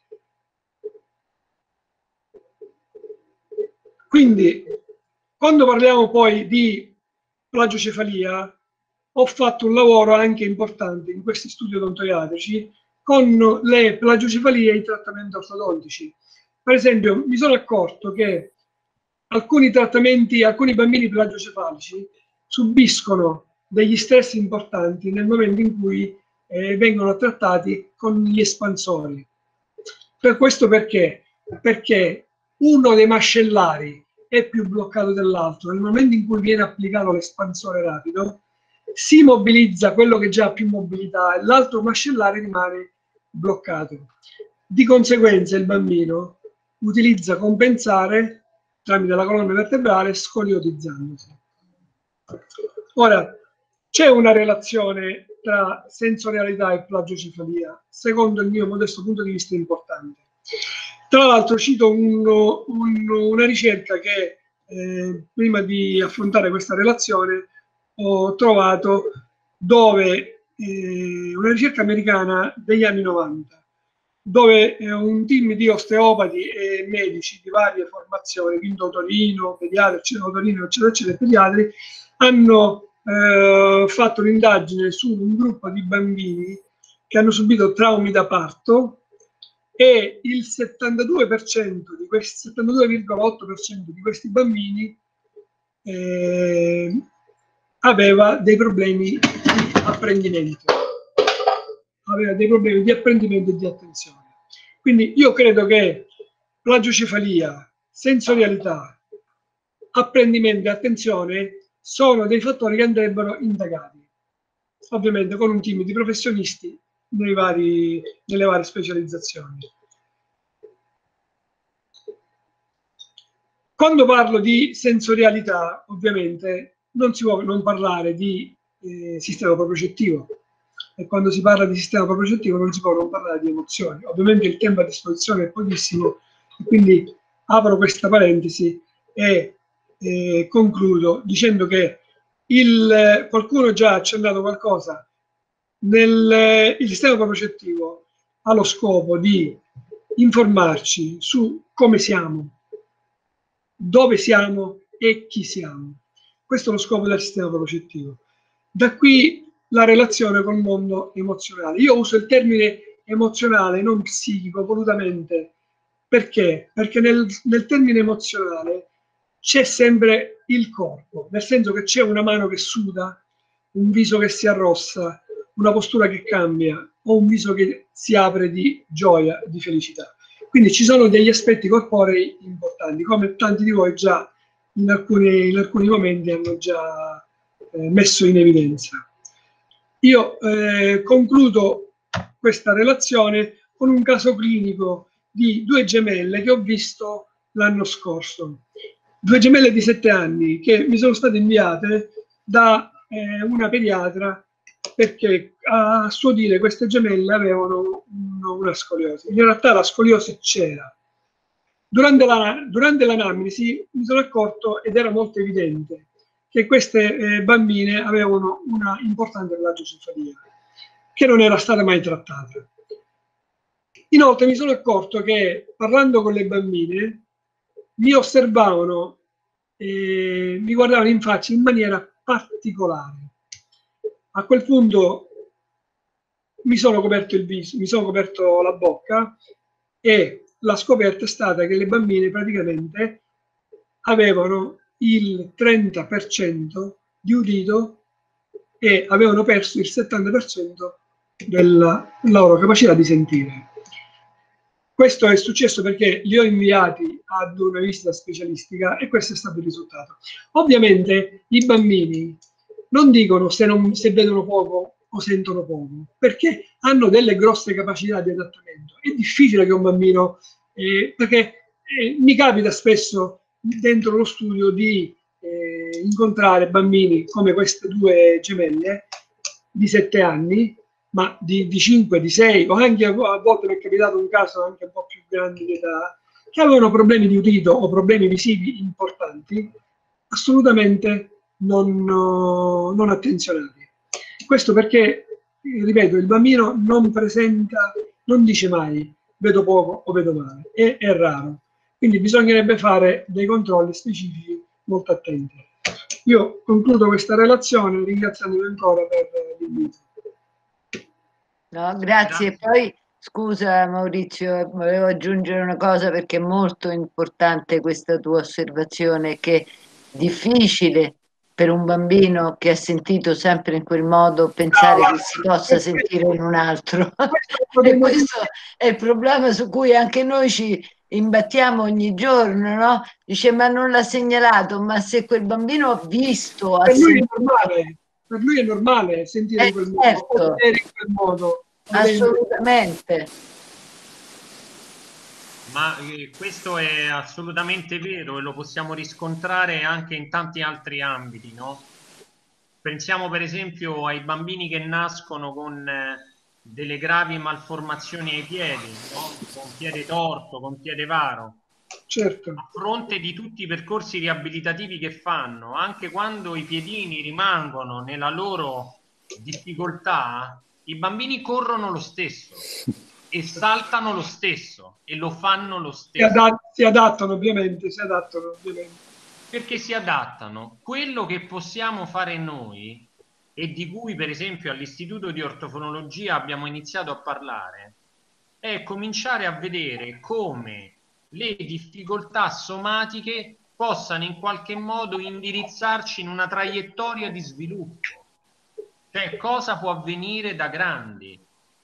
Quindi, quando parliamo poi di plagiocefalia, ho fatto un lavoro anche importante in questi studi odontoiatrici con le plagiocefalie e i trattamenti ortodontici. Per esempio, mi sono accorto che alcuni bambini plagiocefalici subiscono degli stress importanti nel momento in cui vengono trattati con gli espansori. Per questo perché? Perché uno dei mascellari è più bloccato dell'altro. Nel momento in cui viene applicato l'espansore rapido, si mobilizza quello che già ha più mobilità e l'altro mascellare rimane bloccato. Di conseguenza il bambino utilizza compensare tramite la colonna vertebrale scoliotizzandosi. Ora, c'è una relazione tra sensorialità e plagiocefalia, secondo il mio modesto punto di vista importante. Tra l'altro cito una ricerca che prima di affrontare questa relazione ho trovato una ricerca americana degli anni 90 dove un team di osteopati e medici di varie formazioni, quindi otorino, pediatri, otorino, eccetera, eccetera, pediatri, hanno fatto un'indagine su un gruppo di bambini che hanno subito traumi da parto, e il 72% di questi, 72,8% di questi bambini aveva dei problemi di apprendimento, aveva dei problemi di apprendimento e di attenzione. Quindi io credo che plagiocefalia, sensorialità, apprendimento e attenzione sono dei fattori che andrebbero indagati, ovviamente con un team di professionisti nelle varie specializzazioni. Quando parlo di sensorialità, ovviamente non si può non parlare di sistema propriocettivo, e quando si parla di sistema propriocettivo non si può non parlare di emozioni. Ovviamente il tempo a disposizione è pochissimo, quindi apro questa parentesi e concludo dicendo che qualcuno già ha accennato qualcosa. Il sistema propriocettivo ha lo scopo di informarci su come siamo, dove siamo e chi siamo. Questo è lo scopo del sistema propriocettivo. Da qui la relazione col mondo emozionale. Io uso il termine emozionale, non psichico, volutamente. Perché? Perché nel termine emozionale c'è sempre il corpo, nel senso che c'è una mano che suda, un viso che si arrossa, una postura che cambia, o un viso che si apre di gioia, di felicità. Quindi ci sono degli aspetti corporei importanti, come tanti di voi già in alcuni momenti hanno già messo in evidenza. Io concludo questa relazione con un caso clinico di 2 gemelle che ho visto l'anno scorso. 2 gemelle di 7 anni che mi sono state inviate da una pediatra, perché a suo dire queste gemelle avevano una scoliosi. In realtà la scoliosi c'era. Durante l'anamnesi mi sono accorto, ed era molto evidente, che queste bambine avevano una importante plagiocefalia che non era stata mai trattata. Inoltre mi sono accorto che, parlando con le bambine, mi osservavano e mi guardavano in faccia in maniera particolare. A quel punto mi sono coperto il viso, mi sono coperto la bocca, e la scoperta è stata che le bambine praticamente avevano il 30% di udito e avevano perso il 70% della loro capacità di sentire. Questo è successo perché li ho inviati ad una visita specialistica e questo è stato il risultato. Ovviamente i bambini non dicono se vedono poco o sentono poco, perché hanno delle grosse capacità di adattamento. È difficile che un bambino, perché mi capita spesso dentro lo studio di incontrare bambini come queste 2 gemelle di 7 anni, ma di 5, di 6, o anche a volte mi è capitato un caso anche un po' più grande di età, che avevano problemi di udito o problemi visivi importanti, assolutamente non attenzionati. Questo perché, ripeto, il bambino non presenta, non dice mai vedo poco o vedo male, è raro. Quindi bisognerebbe fare dei controlli specifici molto attenti. Io concludo questa relazione ringraziandovi ancora per l'invito. No, grazie. Poi, scusa Maurizio, volevo aggiungere una cosa perché è molto importante questa tua osservazione, che è difficile per un bambino che ha sentito sempre in quel modo pensare che si possa sentire in un altro. E questo è il problema su cui anche noi ci imbattiamo ogni giorno, no? Dice, ma non l'ha segnalato, ma se quel bambino ha visto, ha sentito... Per lui è normale sentire in quel certo. modo, o vedere in quel modo. Assolutamente. Ma questo è assolutamente vero e lo possiamo riscontrare anche in tanti altri ambiti, no? Pensiamo per esempio ai bambini che nascono con delle gravi malformazioni ai piedi, no? Con piede torto, con piede varo. Certo. A fronte di tutti i percorsi riabilitativi che fanno, anche quando i piedini rimangono nella loro difficoltà, i bambini corrono lo stesso. e saltano lo stesso e lo fanno lo Si stesso. si adattano ovviamente. Perché si adattano. Quello che possiamo fare noi, e di cui per esempio all'Istituto di Ortofonologia abbiamo iniziato a parlare, è cominciare a vedere come le difficoltà somatiche possano in qualche modo indirizzarci in una traiettoria di sviluppo. Cioè, cosa può avvenire da grandi?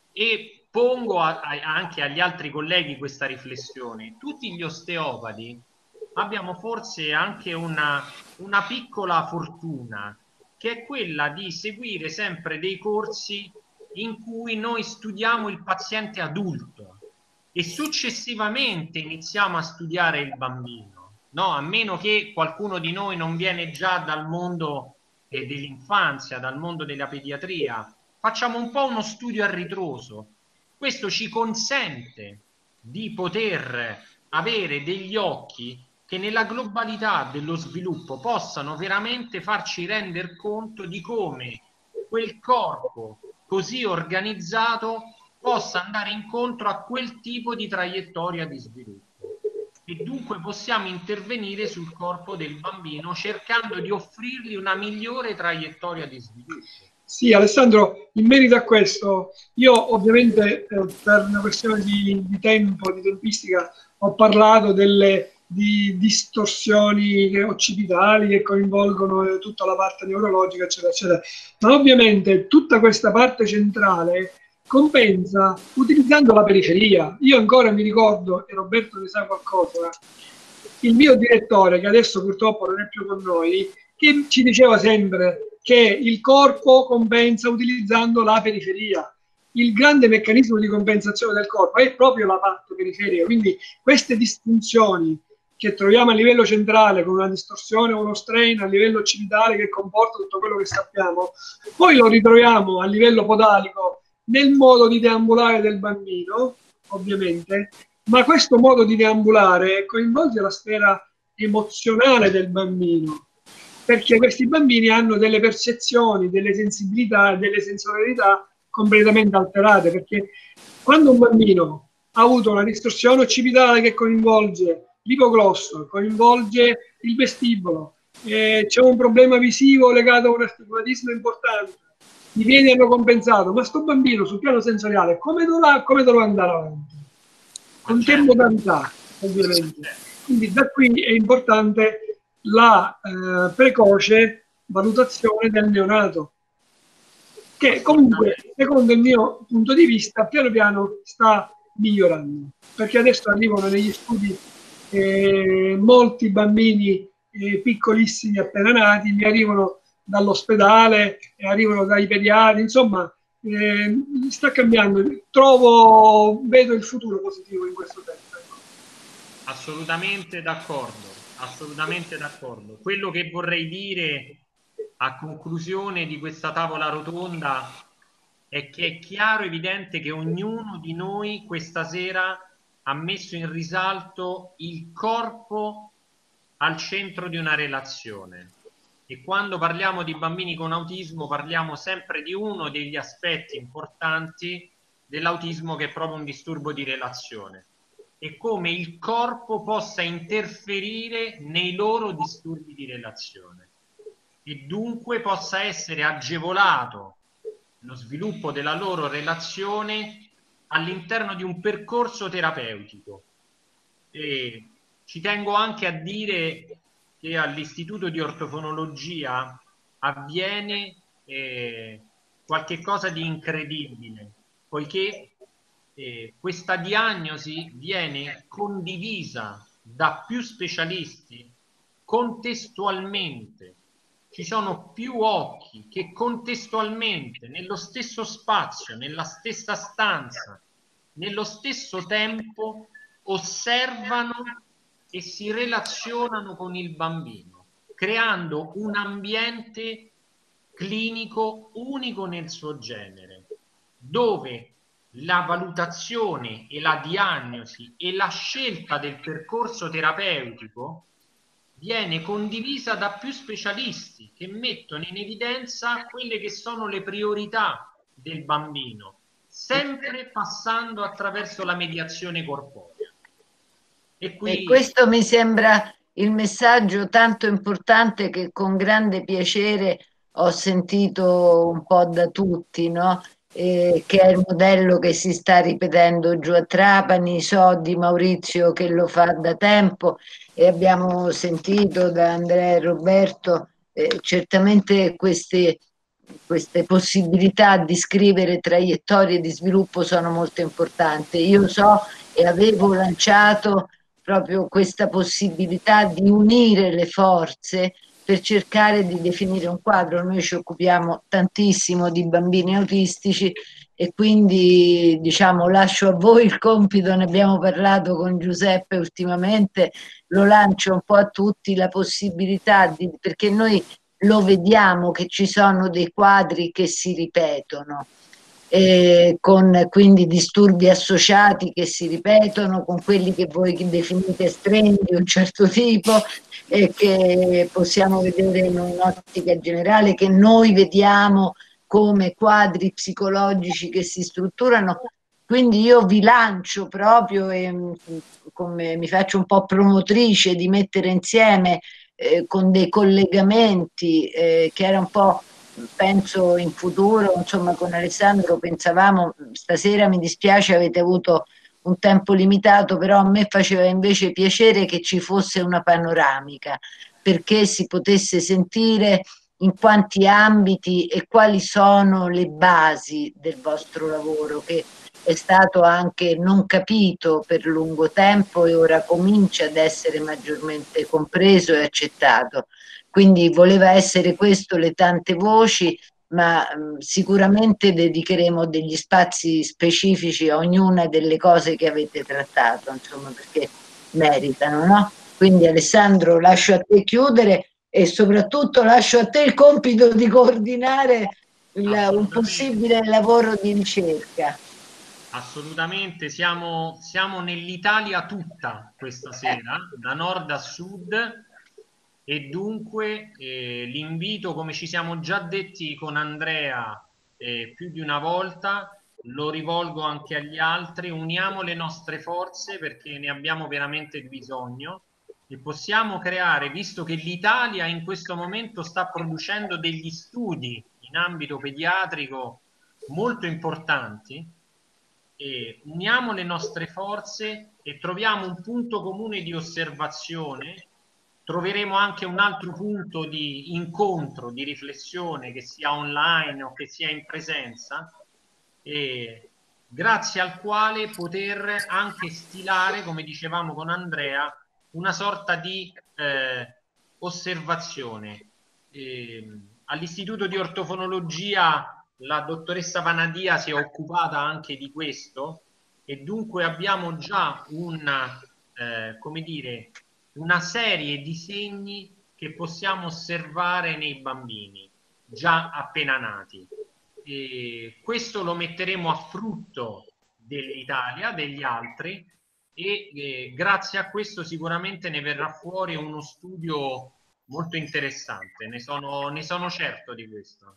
E pongo anche agli altri colleghi questa riflessione. Tutti gli osteopati abbiamo forse anche una piccola fortuna, che è quella di seguire sempre dei corsi in cui noi studiamo il paziente adulto e successivamente iniziamo a studiare il bambino, no? A meno che qualcuno di noi non viene già dal mondo dell'infanzia, dal mondo della pediatria. Facciamo un po' uno studio a ritroso. Questo ci consente di poter avere degli occhi che nella globalità dello sviluppo possano veramente farci render conto di come quel corpo così organizzato possa andare incontro a quel tipo di traiettoria di sviluppo. E dunque possiamo intervenire sul corpo del bambino cercando di offrirgli una migliore traiettoria di sviluppo. Sì, Alessandro, in merito a questo, io ovviamente per una questione di tempo, di tempistica, ho parlato di distorsioni occipitali che coinvolgono tutta la parte neurologica, eccetera, eccetera. Ma ovviamente tutta questa parte centrale compensa utilizzando la periferia. Io ancora mi ricordo, e Roberto ne sa qualcosa, il mio direttore, che adesso purtroppo non è più con noi, che ci diceva sempre che il corpo compensa utilizzando la periferia. Il grande meccanismo di compensazione del corpo è proprio la parte periferica, quindi queste disfunzioni che troviamo a livello centrale con una distorsione o uno strain a livello occipitale che comporta tutto quello che sappiamo, poi lo ritroviamo a livello podalico nel modo di deambulare del bambino, ovviamente, ma questo modo di deambulare coinvolge la sfera emozionale del bambino, perché questi bambini hanno delle percezioni, delle sensibilità, delle sensorialità completamente alterate, perché quando un bambino ha avuto una distorsione occipitale che coinvolge l'ipoglosso, coinvolge il vestibolo, c'è un problema visivo legato a un astigmatismo importante, i piedi hanno compensato, ma sto bambino sul piano sensoriale come dovrà andare avanti? Con che modalità, ovviamente. Quindi da qui è importante la precoce valutazione del neonato, che comunque, secondo il mio punto di vista, piano piano sta migliorando, perché adesso arrivano negli studi molti bambini piccolissimi appena nati, mi arrivano dall'ospedale, arrivano dai pediatri, insomma sta cambiando. Vedo il futuro positivo in questo tempo. Assolutamente d'accordo, assolutamente d'accordo. Quello che vorrei dire a conclusione di questa tavola rotonda è che è chiaro e evidente che ognuno di noi questa sera ha messo in risalto il corpo al centro di una relazione. E quando parliamo di bambini con autismo parliamo sempre di uno degli aspetti importanti dell'autismo, che è proprio un disturbo di relazione, e come il corpo possa interferire nei loro disturbi di relazione e dunque possa essere agevolato lo sviluppo della loro relazione all'interno di un percorso terapeutico. E ci tengo anche a dire che all'Istituto di Ortofonologia avviene qualche cosa di incredibile, poiché questa diagnosi viene condivisa da più specialisti contestualmente. Ci sono più occhi che contestualmente, nello stesso spazio, nella stessa stanza, nello stesso tempo, osservano e si relazionano con il bambino, creando un ambiente clinico unico nel suo genere, dove la valutazione e la diagnosi e la scelta del percorso terapeutico viene condivisa da più specialisti che mettono in evidenza quelle che sono le priorità del bambino, sempre passando attraverso la mediazione corporea. E questo mi sembra il messaggio tanto importante che con grande piacere ho sentito un po' da tutti, no? Che è il modello che si sta ripetendo giù a Trapani, so di Maurizio che lo fa da tempo e abbiamo sentito da Andrea e Roberto certamente queste possibilità di scrivere traiettorie di sviluppo sono molto importanti. Io so e avevo lanciato proprio questa possibilità di unire le forze per cercare di definire un quadro. Noi ci occupiamo tantissimo di bambini autistici e quindi diciamo lascio a voi il compito, ne abbiamo parlato con Giuseppe ultimamente, lo lancio un po' a tutti, la possibilità di, perché noi lo vediamo che ci sono dei quadri che si ripetono, con quindi disturbi associati che si ripetono, con quelli che voi definite estremi di un certo tipo e che possiamo vedere in un'ottica generale, che noi vediamo come quadri psicologici che si strutturano. Quindi io vi lancio proprio e come mi faccio un po' promotrice di mettere insieme con dei collegamenti che era un po', penso in futuro, insomma con Alessandro pensavamo, stasera mi dispiace avete avuto un tempo limitato, però a me faceva invece piacere che ci fosse una panoramica, perché si potesse sentire in quanti ambiti e quali sono le basi del vostro lavoro, che è stato anche non capito per lungo tempo e ora comincia ad essere maggiormente compreso e accettato. Quindi voleva essere questo le tante voci, ma sicuramente dedicheremo degli spazi specifici a ognuna delle cose che avete trattato, insomma, perché meritano, no? Quindi Alessandro lascio a te chiudere e soprattutto lascio a te il compito di coordinare un possibile lavoro di ricerca. Assolutamente, siamo nell'Italia tutta questa sera, da nord a sud, e dunque l'invito, come ci siamo già detti con Andrea più di una volta, lo rivolgo anche agli altri: uniamo le nostre forze perché ne abbiamo veramente bisogno e possiamo creare, visto che l'Italia in questo momento sta producendo degli studi in ambito pediatrico molto importanti, uniamo le nostre forze e troviamo un punto comune di osservazione. Troveremo anche un altro punto di incontro, di riflessione, che sia online o che sia in presenza, e grazie al quale poter anche stilare, come dicevamo con Andrea, una sorta di osservazione. All'Istituto di Ortofonologia la dottoressa Vanadia si è occupata anche di questo e dunque abbiamo già come dire, una serie di segni che possiamo osservare nei bambini già appena nati. E questo lo metteremo a frutto dell'Italia, degli altri, e grazie a questo sicuramente ne verrà fuori uno studio molto interessante, ne sono certo di questo.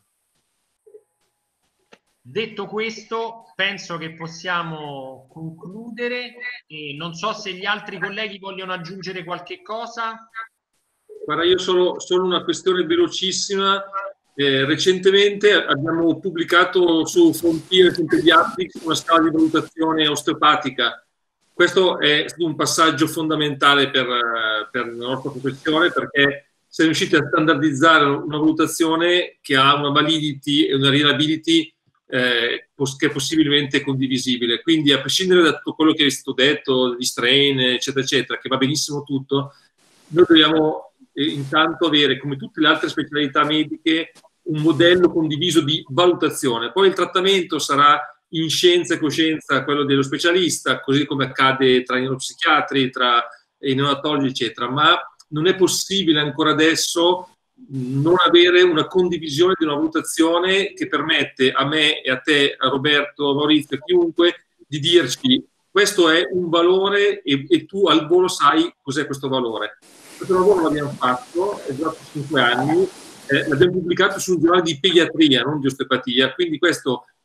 Detto questo, penso che possiamo concludere e non so se gli altri colleghi vogliono aggiungere qualche cosa. Guarda, io solo una questione velocissima. Recentemente abbiamo pubblicato su Frontiers in Pediatrics una scala di valutazione osteopatica. Questo è un passaggio fondamentale per la nostra professione, perché siamo riusciti a standardizzare una valutazione che ha una validity e una reliability che è possibilmente condivisibile. Quindi, a prescindere da tutto quello che è stato detto, gli strain, eccetera, eccetera, che va benissimo tutto, noi dobbiamo intanto avere, come tutte le altre specialità mediche, un modello condiviso di valutazione. Poi il trattamento sarà in scienza e coscienza quello dello specialista, così come accade tra i neuropsichiatri, tra i neonatologi, eccetera, ma non è possibile ancora adesso non avere una condivisione di una valutazione che permette a me e a te, a Roberto, a Maurizio, a chiunque, di dirci questo è un valore e tu al volo sai cos'è questo valore. Questo lavoro l'abbiamo fatto, è durato 5 anni, l'abbiamo pubblicato su un giornale di pediatria, non di osteopatia, quindi questo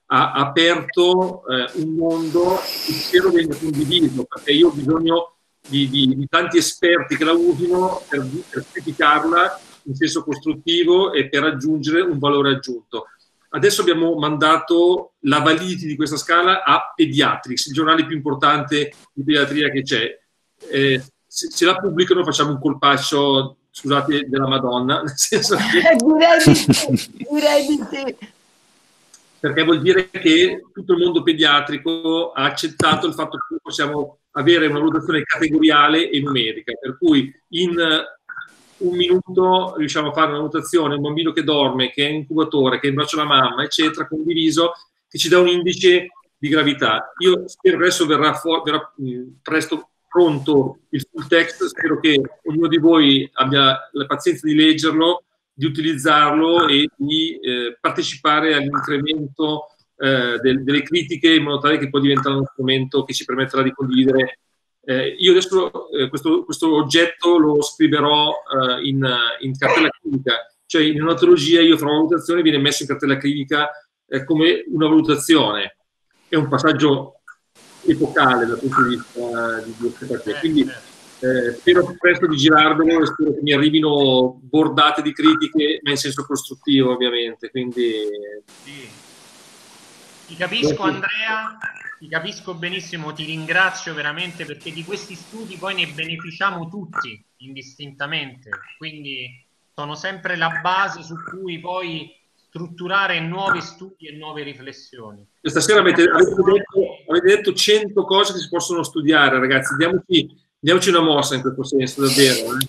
ha aperto un mondo che spero venga condiviso, perché io ho bisogno di tanti esperti che la usino per criticarla in senso costruttivo e per aggiungere un valore aggiunto. Adesso abbiamo mandato la validity di questa scala a Pediatrics, il giornale più importante di pediatria che c'è. Se la pubblicano facciamo un colpaccio, scusate, della Madonna, nel senso che... direi di sì. Perché vuol dire che tutto il mondo pediatrico ha accettato il fatto che possiamo avere una valutazione categoriale e numerica, per cui in un minuto riusciamo a fare una valutazione, un bambino che dorme, che è in incubatore, che è in braccio alla mamma, eccetera, condiviso, che ci dà un indice di gravità. Io spero che adesso verrà presto pronto il full text, spero che ognuno di voi abbia la pazienza di leggerlo, di utilizzarlo e di partecipare all'incremento delle critiche, in modo tale che poi diventa uno strumento che ci permetterà di condividere. Io adesso questo oggetto lo scriverò in cartella clinica, cioè in neonatologia io farò una valutazione, viene messo in cartella clinica come una valutazione. È un passaggio epocale dal punto di vista di osteopatia. Quindi spero presto di girarvelo e spero che mi arrivino bordate di critiche, ma in senso costruttivo, ovviamente. Quindi sì. Ti capisco, Andrea, ti capisco benissimo, ti ringrazio veramente, perché di questi studi poi ne beneficiamo tutti indistintamente, quindi sono sempre la base su cui poi strutturare nuovi studi e nuove riflessioni. Questa sera avete detto 100 cose che si possono studiare, ragazzi, diamoci una mossa in questo senso, davvero.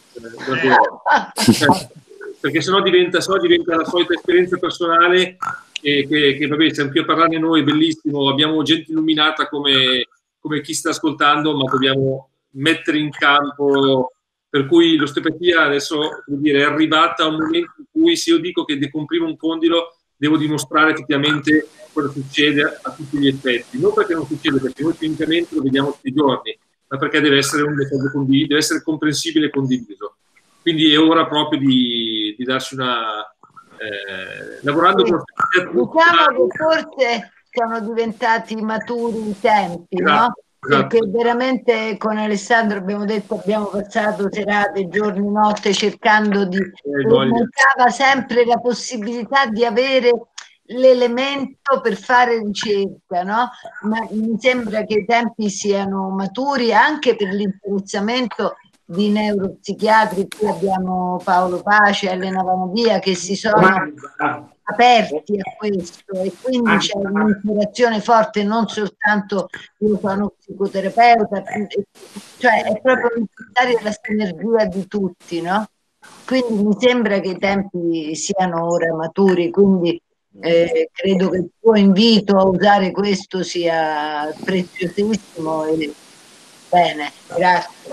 Perché sennò diventa la solita esperienza personale che vabbè, siamo qui a parlarne noi, bellissimo, abbiamo gente illuminata come chi sta ascoltando, ma dobbiamo mettere in campo, per cui l'osteopatia adesso, vuol dire, è arrivata a un momento in cui se io dico che decomprimo un condilo devo dimostrare effettivamente cosa succede a tutti gli effetti, non perché non succede, perché noi clinicamente lo vediamo tutti i giorni, ma perché deve essere un metodo condiviso, deve essere comprensibile e condiviso. Quindi è ora proprio di darsi una... lavorando con... Diciamo che forse sono diventati maturi i tempi, no? Perché veramente con Alessandro abbiamo detto, abbiamo passato serate, giorni, notte cercando di... mancava sempre la possibilità di avere l'elemento per fare ricerca, no? Ma mi sembra che i tempi siano maturi anche per l'interessamento di neuropsichiatri. Qui abbiamo Paolo Pace, Elena Vanovia che si sono aperti a questo, e quindi c'è un'interazione forte, non soltanto io sono psicoterapeuta, cioè è proprio necessaria la sinergia di tutti, no? Quindi mi sembra che i tempi siano ora maturi, quindi credo che il tuo invito a usare questo sia preziosissimo e bene, grazie.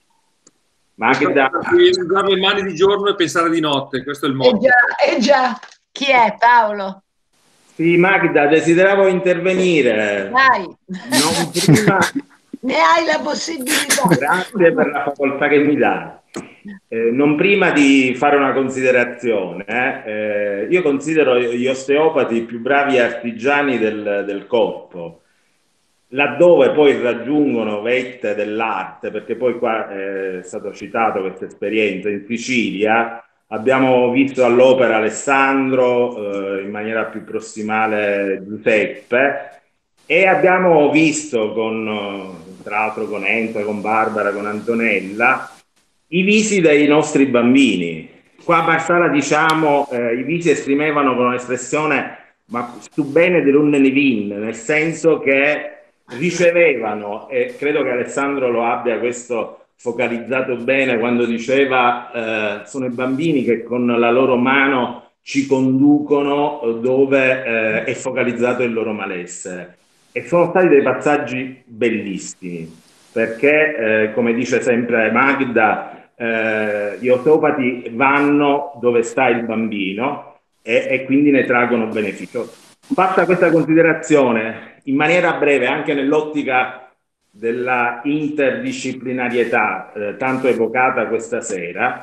Magda, usare le mani di giorno e pensare di notte, questo è il modo. Già. Chi è, Paolo? Sì, Magda, desideravo intervenire. Vai. Non prima... Ne hai la possibilità. Grazie per la facoltà che mi dà. Non prima di fare una considerazione, io considero gli osteopati i più bravi artigiani del corpo, laddove poi raggiungono vette dell'arte, perché poi qua è stato citato questa esperienza in Sicilia, abbiamo visto all'opera Alessandro, in maniera più prossimale Giuseppe, e abbiamo visto tra l'altro con Enzo, con Barbara, con Antonella, i visi dei nostri bambini. Qua a Marsala, diciamo, i visi esprimevano con un'espressione ma su bene dell'Unnenivin, nel senso che ricevevano, e credo che Alessandro lo abbia questo focalizzato bene quando diceva sono i bambini che con la loro mano ci conducono dove è focalizzato il loro malessere. E sono stati dei passaggi bellissimi, perché come dice sempre Magda, gli osteopati vanno dove sta il bambino e quindi ne traggono beneficio. Fatta questa considerazione, in maniera breve, anche nell'ottica della interdisciplinarietà tanto evocata questa sera,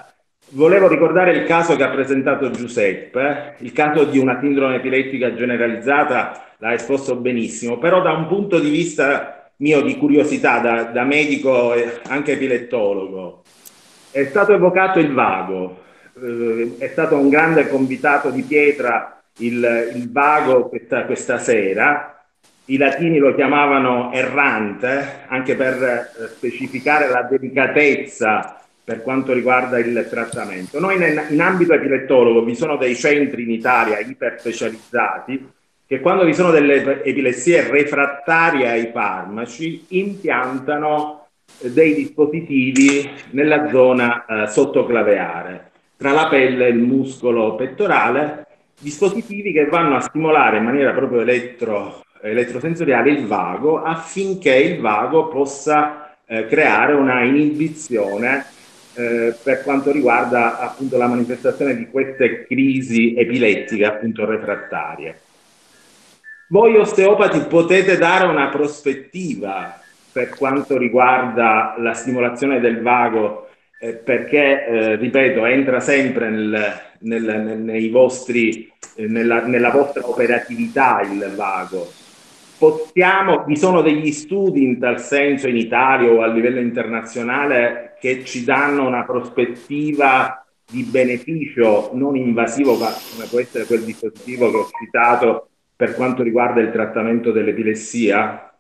Volevo ricordare il caso che ha presentato Giuseppe, il caso di una sindrome epilettica generalizzata, l'ha esposto benissimo, però da un punto di vista mio di curiosità, da medico e anche epilettologo, è stato evocato il vago, è stato un grande convitato di pietra il vago questa sera. I latini lo chiamavano errante, anche per specificare la delicatezza per quanto riguarda il trattamento. Noi in ambito epilettologo vi sono dei centri in Italia iperspecializzati che quando vi sono delle epilessie refrattarie ai farmaci impiantano dei dispositivi nella zona sottoclaveare, tra la pelle e il muscolo pettorale, dispositivi che vanno a stimolare in maniera proprio elettrosensoriale il vago affinché il vago possa creare una inibizione per quanto riguarda appunto la manifestazione di queste crisi epilettiche appunto refrattarie. Voi osteopati potete dare una prospettiva per quanto riguarda la stimolazione del vago perché, ripeto, entra sempre nei vostri, nella vostra operatività il vago. Vi sono degli studi in tal senso in Italia o a livello internazionale che ci danno una prospettiva di beneficio non invasivo come può essere quel dispositivo che ho citato per quanto riguarda il trattamento dell'epilessia?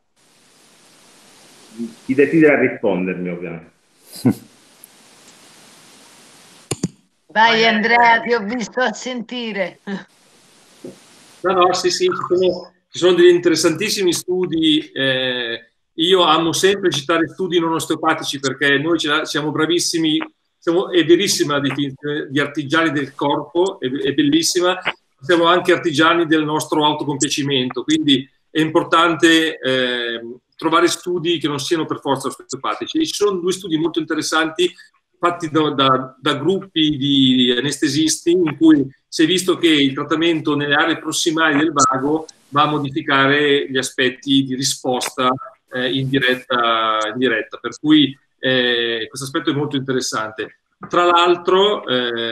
Chi desidera rispondermi, ovviamente. Vai Andrea, ti ho visto a sentire. No, sì, ci sono degli interessantissimi studi. Io amo sempre citare studi non osteopatici perché noi siamo bravissimi, è verissima la definizione di artigiani del corpo, è bellissima, siamo anche artigiani del nostro autocompiacimento, quindi è importante trovare studi che non siano per forza osteopatici. Ci sono due studi molto interessanti fatti da gruppi di anestesisti in cui si è visto che il trattamento nelle aree prossimali del vago va a modificare gli aspetti di risposta indiretta, per cui questo aspetto è molto interessante. Tra l'altro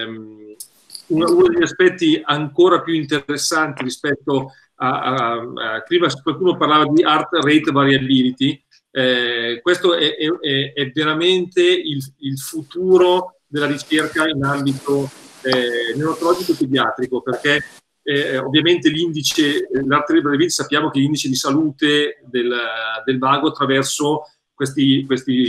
uno degli aspetti ancora più interessanti rispetto prima qualcuno parlava di heart rate variability, questo è veramente il futuro della ricerca in ambito neurologico e pediatrico, perché ovviamente l'indice, l'heart rate variability, sappiamo che l'indice di salute del vago attraverso queste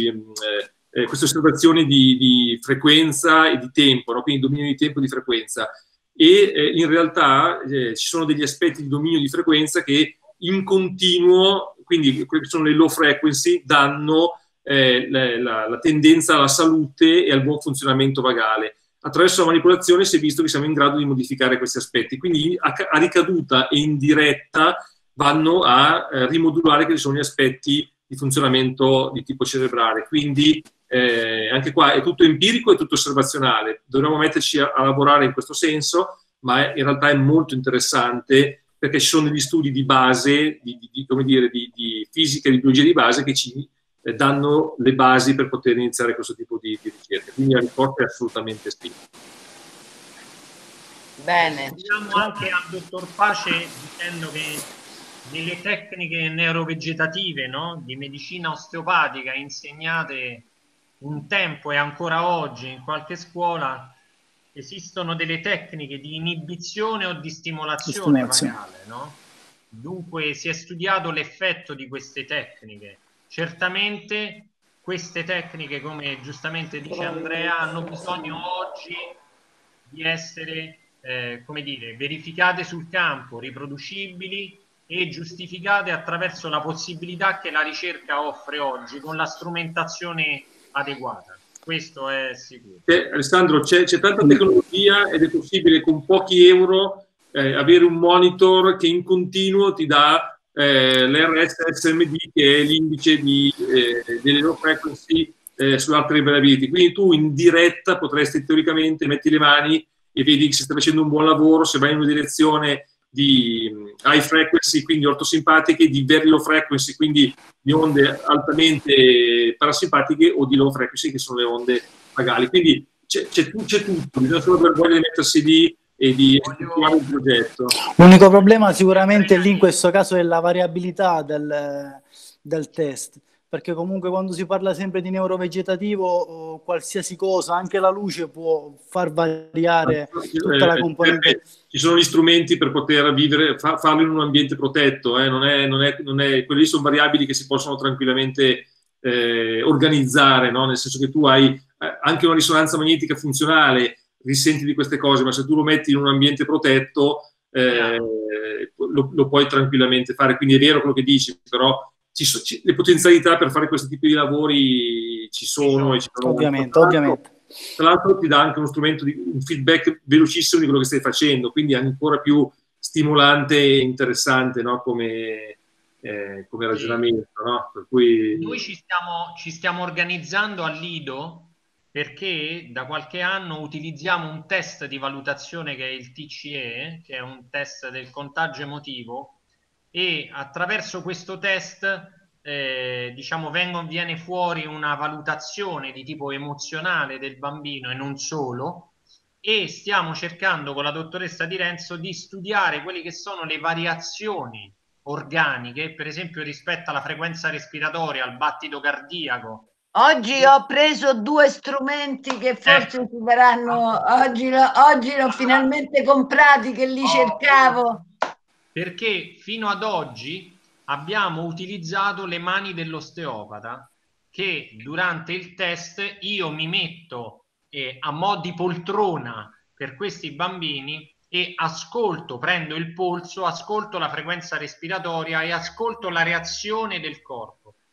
osservazioni di frequenza e di tempo, no? Quindi dominio di tempo e di frequenza. E in realtà ci sono degli aspetti di dominio di frequenza che in continuo, quindi quelle che sono le low frequency, danno la tendenza alla salute e al buon funzionamento vagale. Attraverso la manipolazione si è visto che siamo in grado di modificare questi aspetti, quindi a ricaduta e indiretta vanno a rimodulare quelli sono gli aspetti di funzionamento di tipo cerebrale. Quindi anche qua è tutto empirico e tutto osservazionale, dovremmo metterci a lavorare in questo senso, ma in realtà è molto interessante perché ci sono degli studi di base, come dire, di fisica e di biologia di base che ci danno le basi per poter iniziare questo tipo di ricerca. Quindi la risposta è assolutamente sì. Bene. Diciamo anche al dottor Pace dicendo che nelle tecniche neurovegetative, no, di medicina osteopatica insegnate un tempo e ancora oggi in qualche scuola, esistono delle tecniche di inibizione o di stimolazione vagale, no? Dunque si è studiato l'effetto di queste tecniche. Certamente queste tecniche, come giustamente dice Andrea, hanno bisogno oggi di essere come dire, verificate sul campo, riproducibili e giustificate attraverso la possibilità che la ricerca offre oggi con la strumentazione adeguata. Questo è sicuro. Alessandro, c'è tanta tecnologia ed è possibile con pochi euro avere un monitor che in continuo ti dà l'RSSMD, che è l'indice delle low frequency sull'altre variability. Quindi tu in diretta potresti teoricamente metti le mani e vedi che si sta facendo un buon lavoro, se vai in una direzione di high frequency, quindi ortosimpatiche, di very low frequency, quindi di onde altamente parasimpatiche, o di low frequency, che sono le onde vagali. Quindi c'è tutto, bisogna solo aver voglia di mettersi lì e di effettuare il progetto. L'unico problema sicuramente lì in questo caso è la variabilità del test, perché comunque quando si parla sempre di neurovegetativo, qualsiasi cosa, anche la luce può far variare tutta la componente. Ci sono gli strumenti per poter vivere, farlo in un ambiente protetto, quelli lì sono variabili che si possono tranquillamente organizzare, no? Nel senso che tu hai anche una risonanza magnetica funzionale, risenti di queste cose, ma se tu lo metti in un ambiente protetto lo puoi tranquillamente fare. Quindi è vero quello che dici, però le potenzialità per fare questi tipi di lavori ci sono. E ci sono ovviamente. Tra l'altro ti dà anche uno strumento, un feedback velocissimo di quello che stai facendo, quindi è ancora più stimolante e interessante, no? come ragionamento. No? Per cui... Noi ci stiamo organizzando a Lido perché da qualche anno utilizziamo un test di valutazione che è il TCE, che è un test del contagio emotivo, e attraverso questo test diciamo viene fuori una valutazione di tipo emozionale del bambino e non solo, e stiamo cercando con la dottoressa Di Renzo di studiare quelle che sono le variazioni organiche, per esempio rispetto alla frequenza respiratoria, al battito cardiaco. Oggi ho preso 2 strumenti che forse si faranno, oggi l'ho finalmente comprati, che li cercavo. Perché fino ad oggi abbiamo utilizzato le mani dell'osteopata, che durante il test io mi metto a mo' di poltrona per questi bambini e prendo il polso, ascolto la frequenza respiratoria e ascolto la reazione del corpo.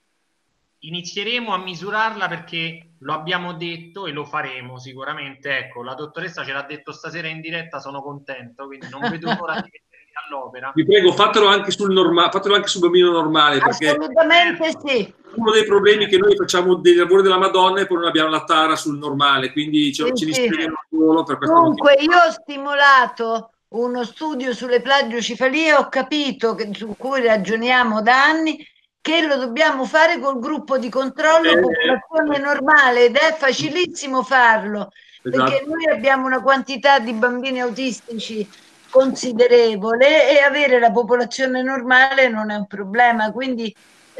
Inizieremo a misurarla perché lo abbiamo detto e lo faremo sicuramente. Ecco, la dottoressa ce l'ha detto stasera in diretta, sono contento, quindi non vedo l'ora di mettermi all'opera. Vi prego, fatelo anche sul bambino normale, perché assolutamente sì. Uno dei problemi è che noi facciamo dei lavori della Madonna e poi non abbiamo la tara sul normale, quindi ce li spiegano solo per questo Dunque, motivo. io ho stimolato uno studio sulle plagiocefalie, ho capito su cui ragioniamo da anni, che lo dobbiamo fare col gruppo di controllo popolazione normale, ed è facilissimo farlo, perché noi abbiamo una quantità di bambini autistici considerevole e avere la popolazione normale non è un problema. Quindi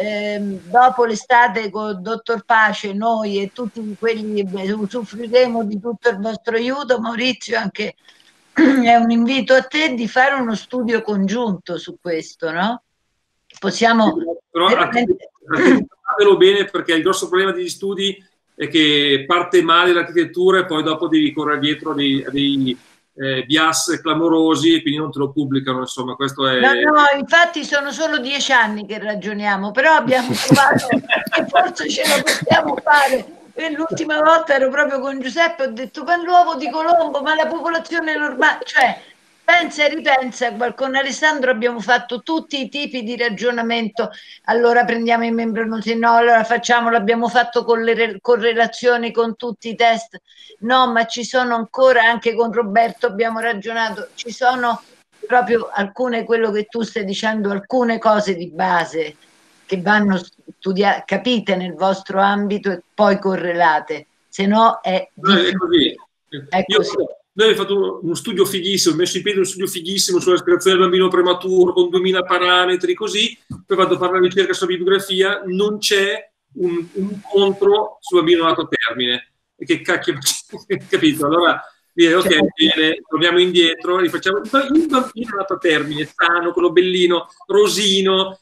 dopo l'estate con il dottor Pace, noi e tutti quelli usufruiremo di tutto il vostro aiuto. Maurizio, anche è un invito a te di fare uno studio congiunto su questo, no? Possiamo però fatelo bene, perché il grosso problema degli studi è che parte male l'architettura e poi dopo devi correre dietro a dei bias clamorosi e quindi non te lo pubblicano, insomma. Questo è... No, infatti sono solo 10 anni che ragioniamo, però abbiamo trovato che forse ce la possiamo fare. E l'ultima volta ero proprio con Giuseppe, ho detto: ma l'uovo di Colombo, ma la popolazione normale, cioè pensa e ripensa. Con Alessandro abbiamo fatto tutti i tipi di ragionamento. Allora prendiamo i membranosi, no, allora facciamolo, abbiamo fatto con le correlazioni con tutti i test, no, ma ci sono ancora, anche con Roberto abbiamo ragionato, ci sono proprio alcune, quello che tu stai dicendo, alcune cose di base che vanno studiate, capite nel vostro ambito e poi correlate, se no è così. È così. Noi abbiamo fatto uno studio fighissimo, messo in piedi uno studio fighissimo sulla respirazione del bambino prematuro con 2000 parametri, così. Poi vado a fare la ricerca sulla bibliografia, non c'è un incontro sul bambino nato a termine. E che cacchio, capito? Allora dire ok, bene, torniamo indietro, rifacciamo il bambino nato a termine, sano, quello bellino, rosino,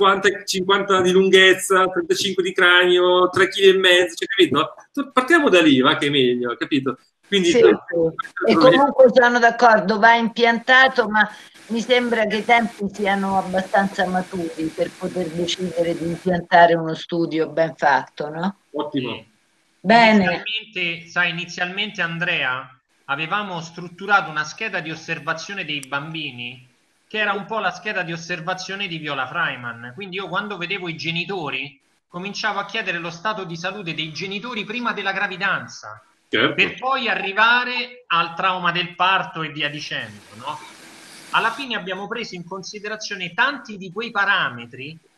50 di lunghezza, 35 di cranio, 3,5 kg, cioè, capito? Partiamo da lì, va che è meglio, capito? Quindi, sì, e comunque sono d'accordo, va impiantato, ma mi sembra che i tempi siano abbastanza maturi per poter decidere di impiantare uno studio ben fatto, no? Ottimo. Bene. Inizialmente Andrea, avevamo strutturato una scheda di osservazione dei bambini che era un po' la scheda di osservazione di Viola Freiman. Quindi io, quando vedevo i genitori, cominciavo a chiedere lo stato di salute dei genitori prima della gravidanza, per poi arrivare al trauma del parto e via dicendo, no? Alla fine abbiamo preso in considerazione tanti di quei parametri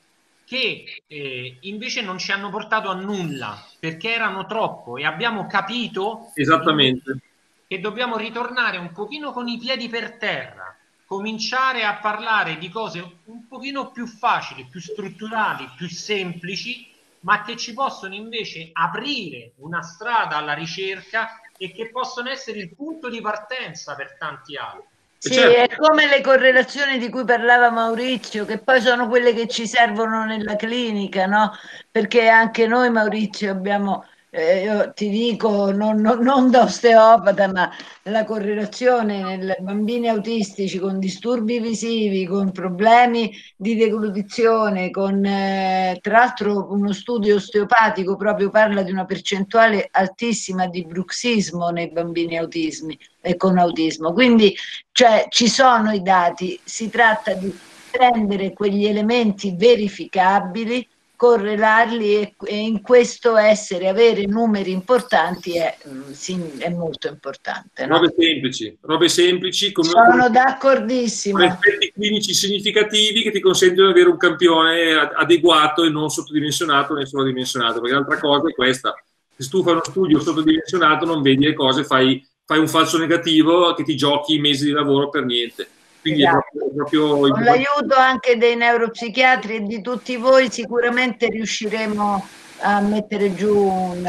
che invece non ci hanno portato a nulla perché erano troppo, e abbiamo capito Esattamente. che dobbiamo ritornare un pochino con i piedi per terra, cominciare a parlare di cose un pochino più facili, più strutturali, più semplici, ma che ci possono invece aprire una strada alla ricerca e che possono essere il punto di partenza per tanti altri. Sì, certo. è come le correlazioni di cui parlava Maurizio, che poi sono quelle che ci servono nella clinica, no? Perché anche noi, Maurizio, abbiamo, io ti dico, non da osteopata, ma la correlazione nei bambini autistici con disturbi visivi, con problemi di deglutizione, con tra l'altro uno studio osteopatico proprio parla di una percentuale altissima di bruxismo nei bambini autismi e con autismo. Quindi cioè, ci sono i dati, si tratta di prendere quegli elementi verificabili, correlarli e in questo avere numeri importanti è molto importante. No? Robe semplici Sono d'accordissimo. con effetti clinici significativi che ti consentono di avere un campione adeguato e non sottodimensionato né sovradimensionato, perché l'altra cosa è questa: se tu fai uno studio sottodimensionato non vedi le cose, fai un falso negativo che ti giochi mesi di lavoro per niente. Quindi esatto. è proprio con l'aiuto anche dei neuropsichiatri e di tutti voi sicuramente riusciremo a mettere giù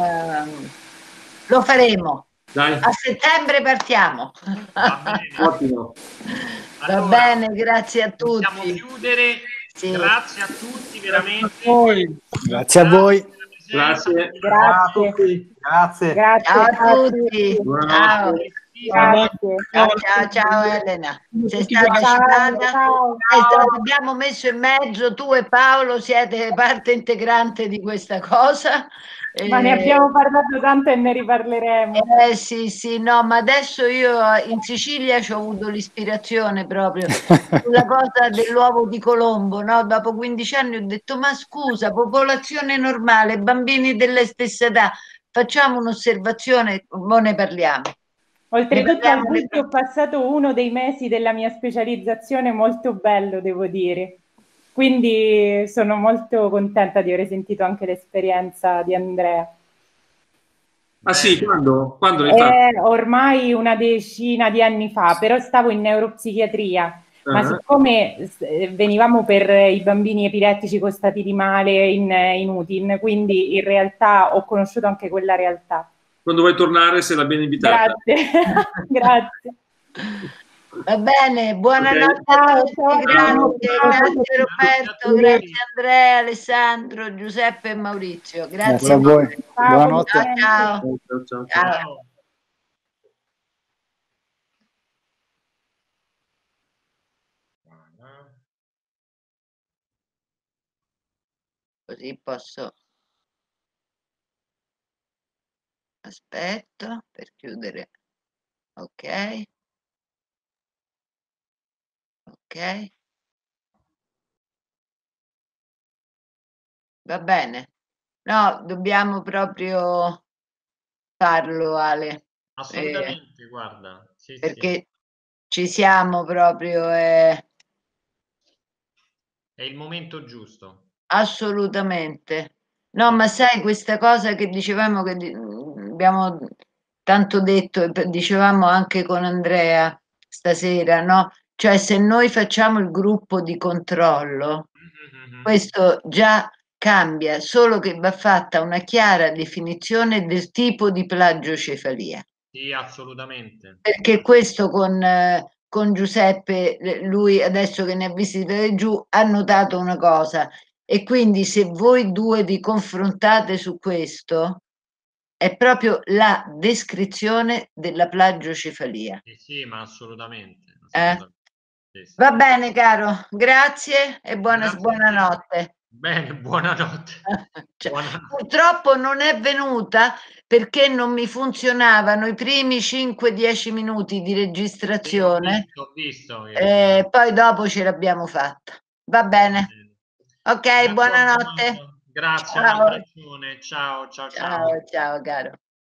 lo faremo. Dai. A settembre partiamo. Va bene. Ottimo. Va bene, grazie a tutti. Possiamo chiudere. Sì. Grazie a tutti, veramente. Grazie a voi. Grazie. Grazie. Ciao a tutti. Ciao. Buonanotte. Ciao Elena. Sei stata citata. Abbiamo messo in mezzo, tu e Paolo siete parte integrante di questa cosa. Ma ne abbiamo parlato tanto e ne riparleremo. Sì, no, ma adesso io in Sicilia ci ho avuto l'ispirazione proprio sulla cosa dell'uovo di Colombo, no? Dopo 15 anni ho detto, ma scusa, popolazione normale, bambini della stessa età, facciamo un'osservazione, ora ne parliamo. Oltretutto ho passato uno dei mesi della mia specializzazione molto bello, devo dire. Quindi sono molto contenta di aver sentito anche l'esperienza di Andrea. Ah sì, quando l'hai fatto? Ormai una decina di anni fa, però stavo in neuropsichiatria. Ma siccome venivamo per i bambini epilettici con stati di male in UTIN, quindi in realtà ho conosciuto anche quella realtà. Quando vuoi tornare sei la ben invitata. Grazie, grazie. Va bene, buonanotte a tutti, grazie Roberto, grazie Andrea, Alessandro, Giuseppe e Maurizio. Grazie a voi. Buonanotte. Ciao. Così posso... Aspetto per chiudere. Ok. Va bene. No, dobbiamo proprio farlo, Ale. Assolutamente, guarda. Sì, perché ci siamo proprio. È il momento giusto. Assolutamente. No, ma sai questa cosa che dicevamo, che abbiamo tanto detto e dicevamo anche con Andrea stasera, no? Cioè se noi facciamo il gruppo di controllo, questo già cambia, solo che va fatta una chiara definizione del tipo di plagiocefalia. Sì, assolutamente. Perché questo con Giuseppe, lui adesso che ne ha visti giù, ha notato una cosa, e quindi se voi due vi confrontate su questo, è proprio la descrizione della plagiocefalia. Sì, ma assolutamente. Sì. Va bene, caro, grazie e buonanotte. Bene, buonanotte. Buonanotte. Purtroppo non è venuta perché non mi funzionavano i primi 5-10 minuti di registrazione. Ho visto. Poi dopo ce l'abbiamo fatta. Va bene. Ok, buonanotte. Grazie, ciao. Un abbraccione. Ciao. Ciao, caro.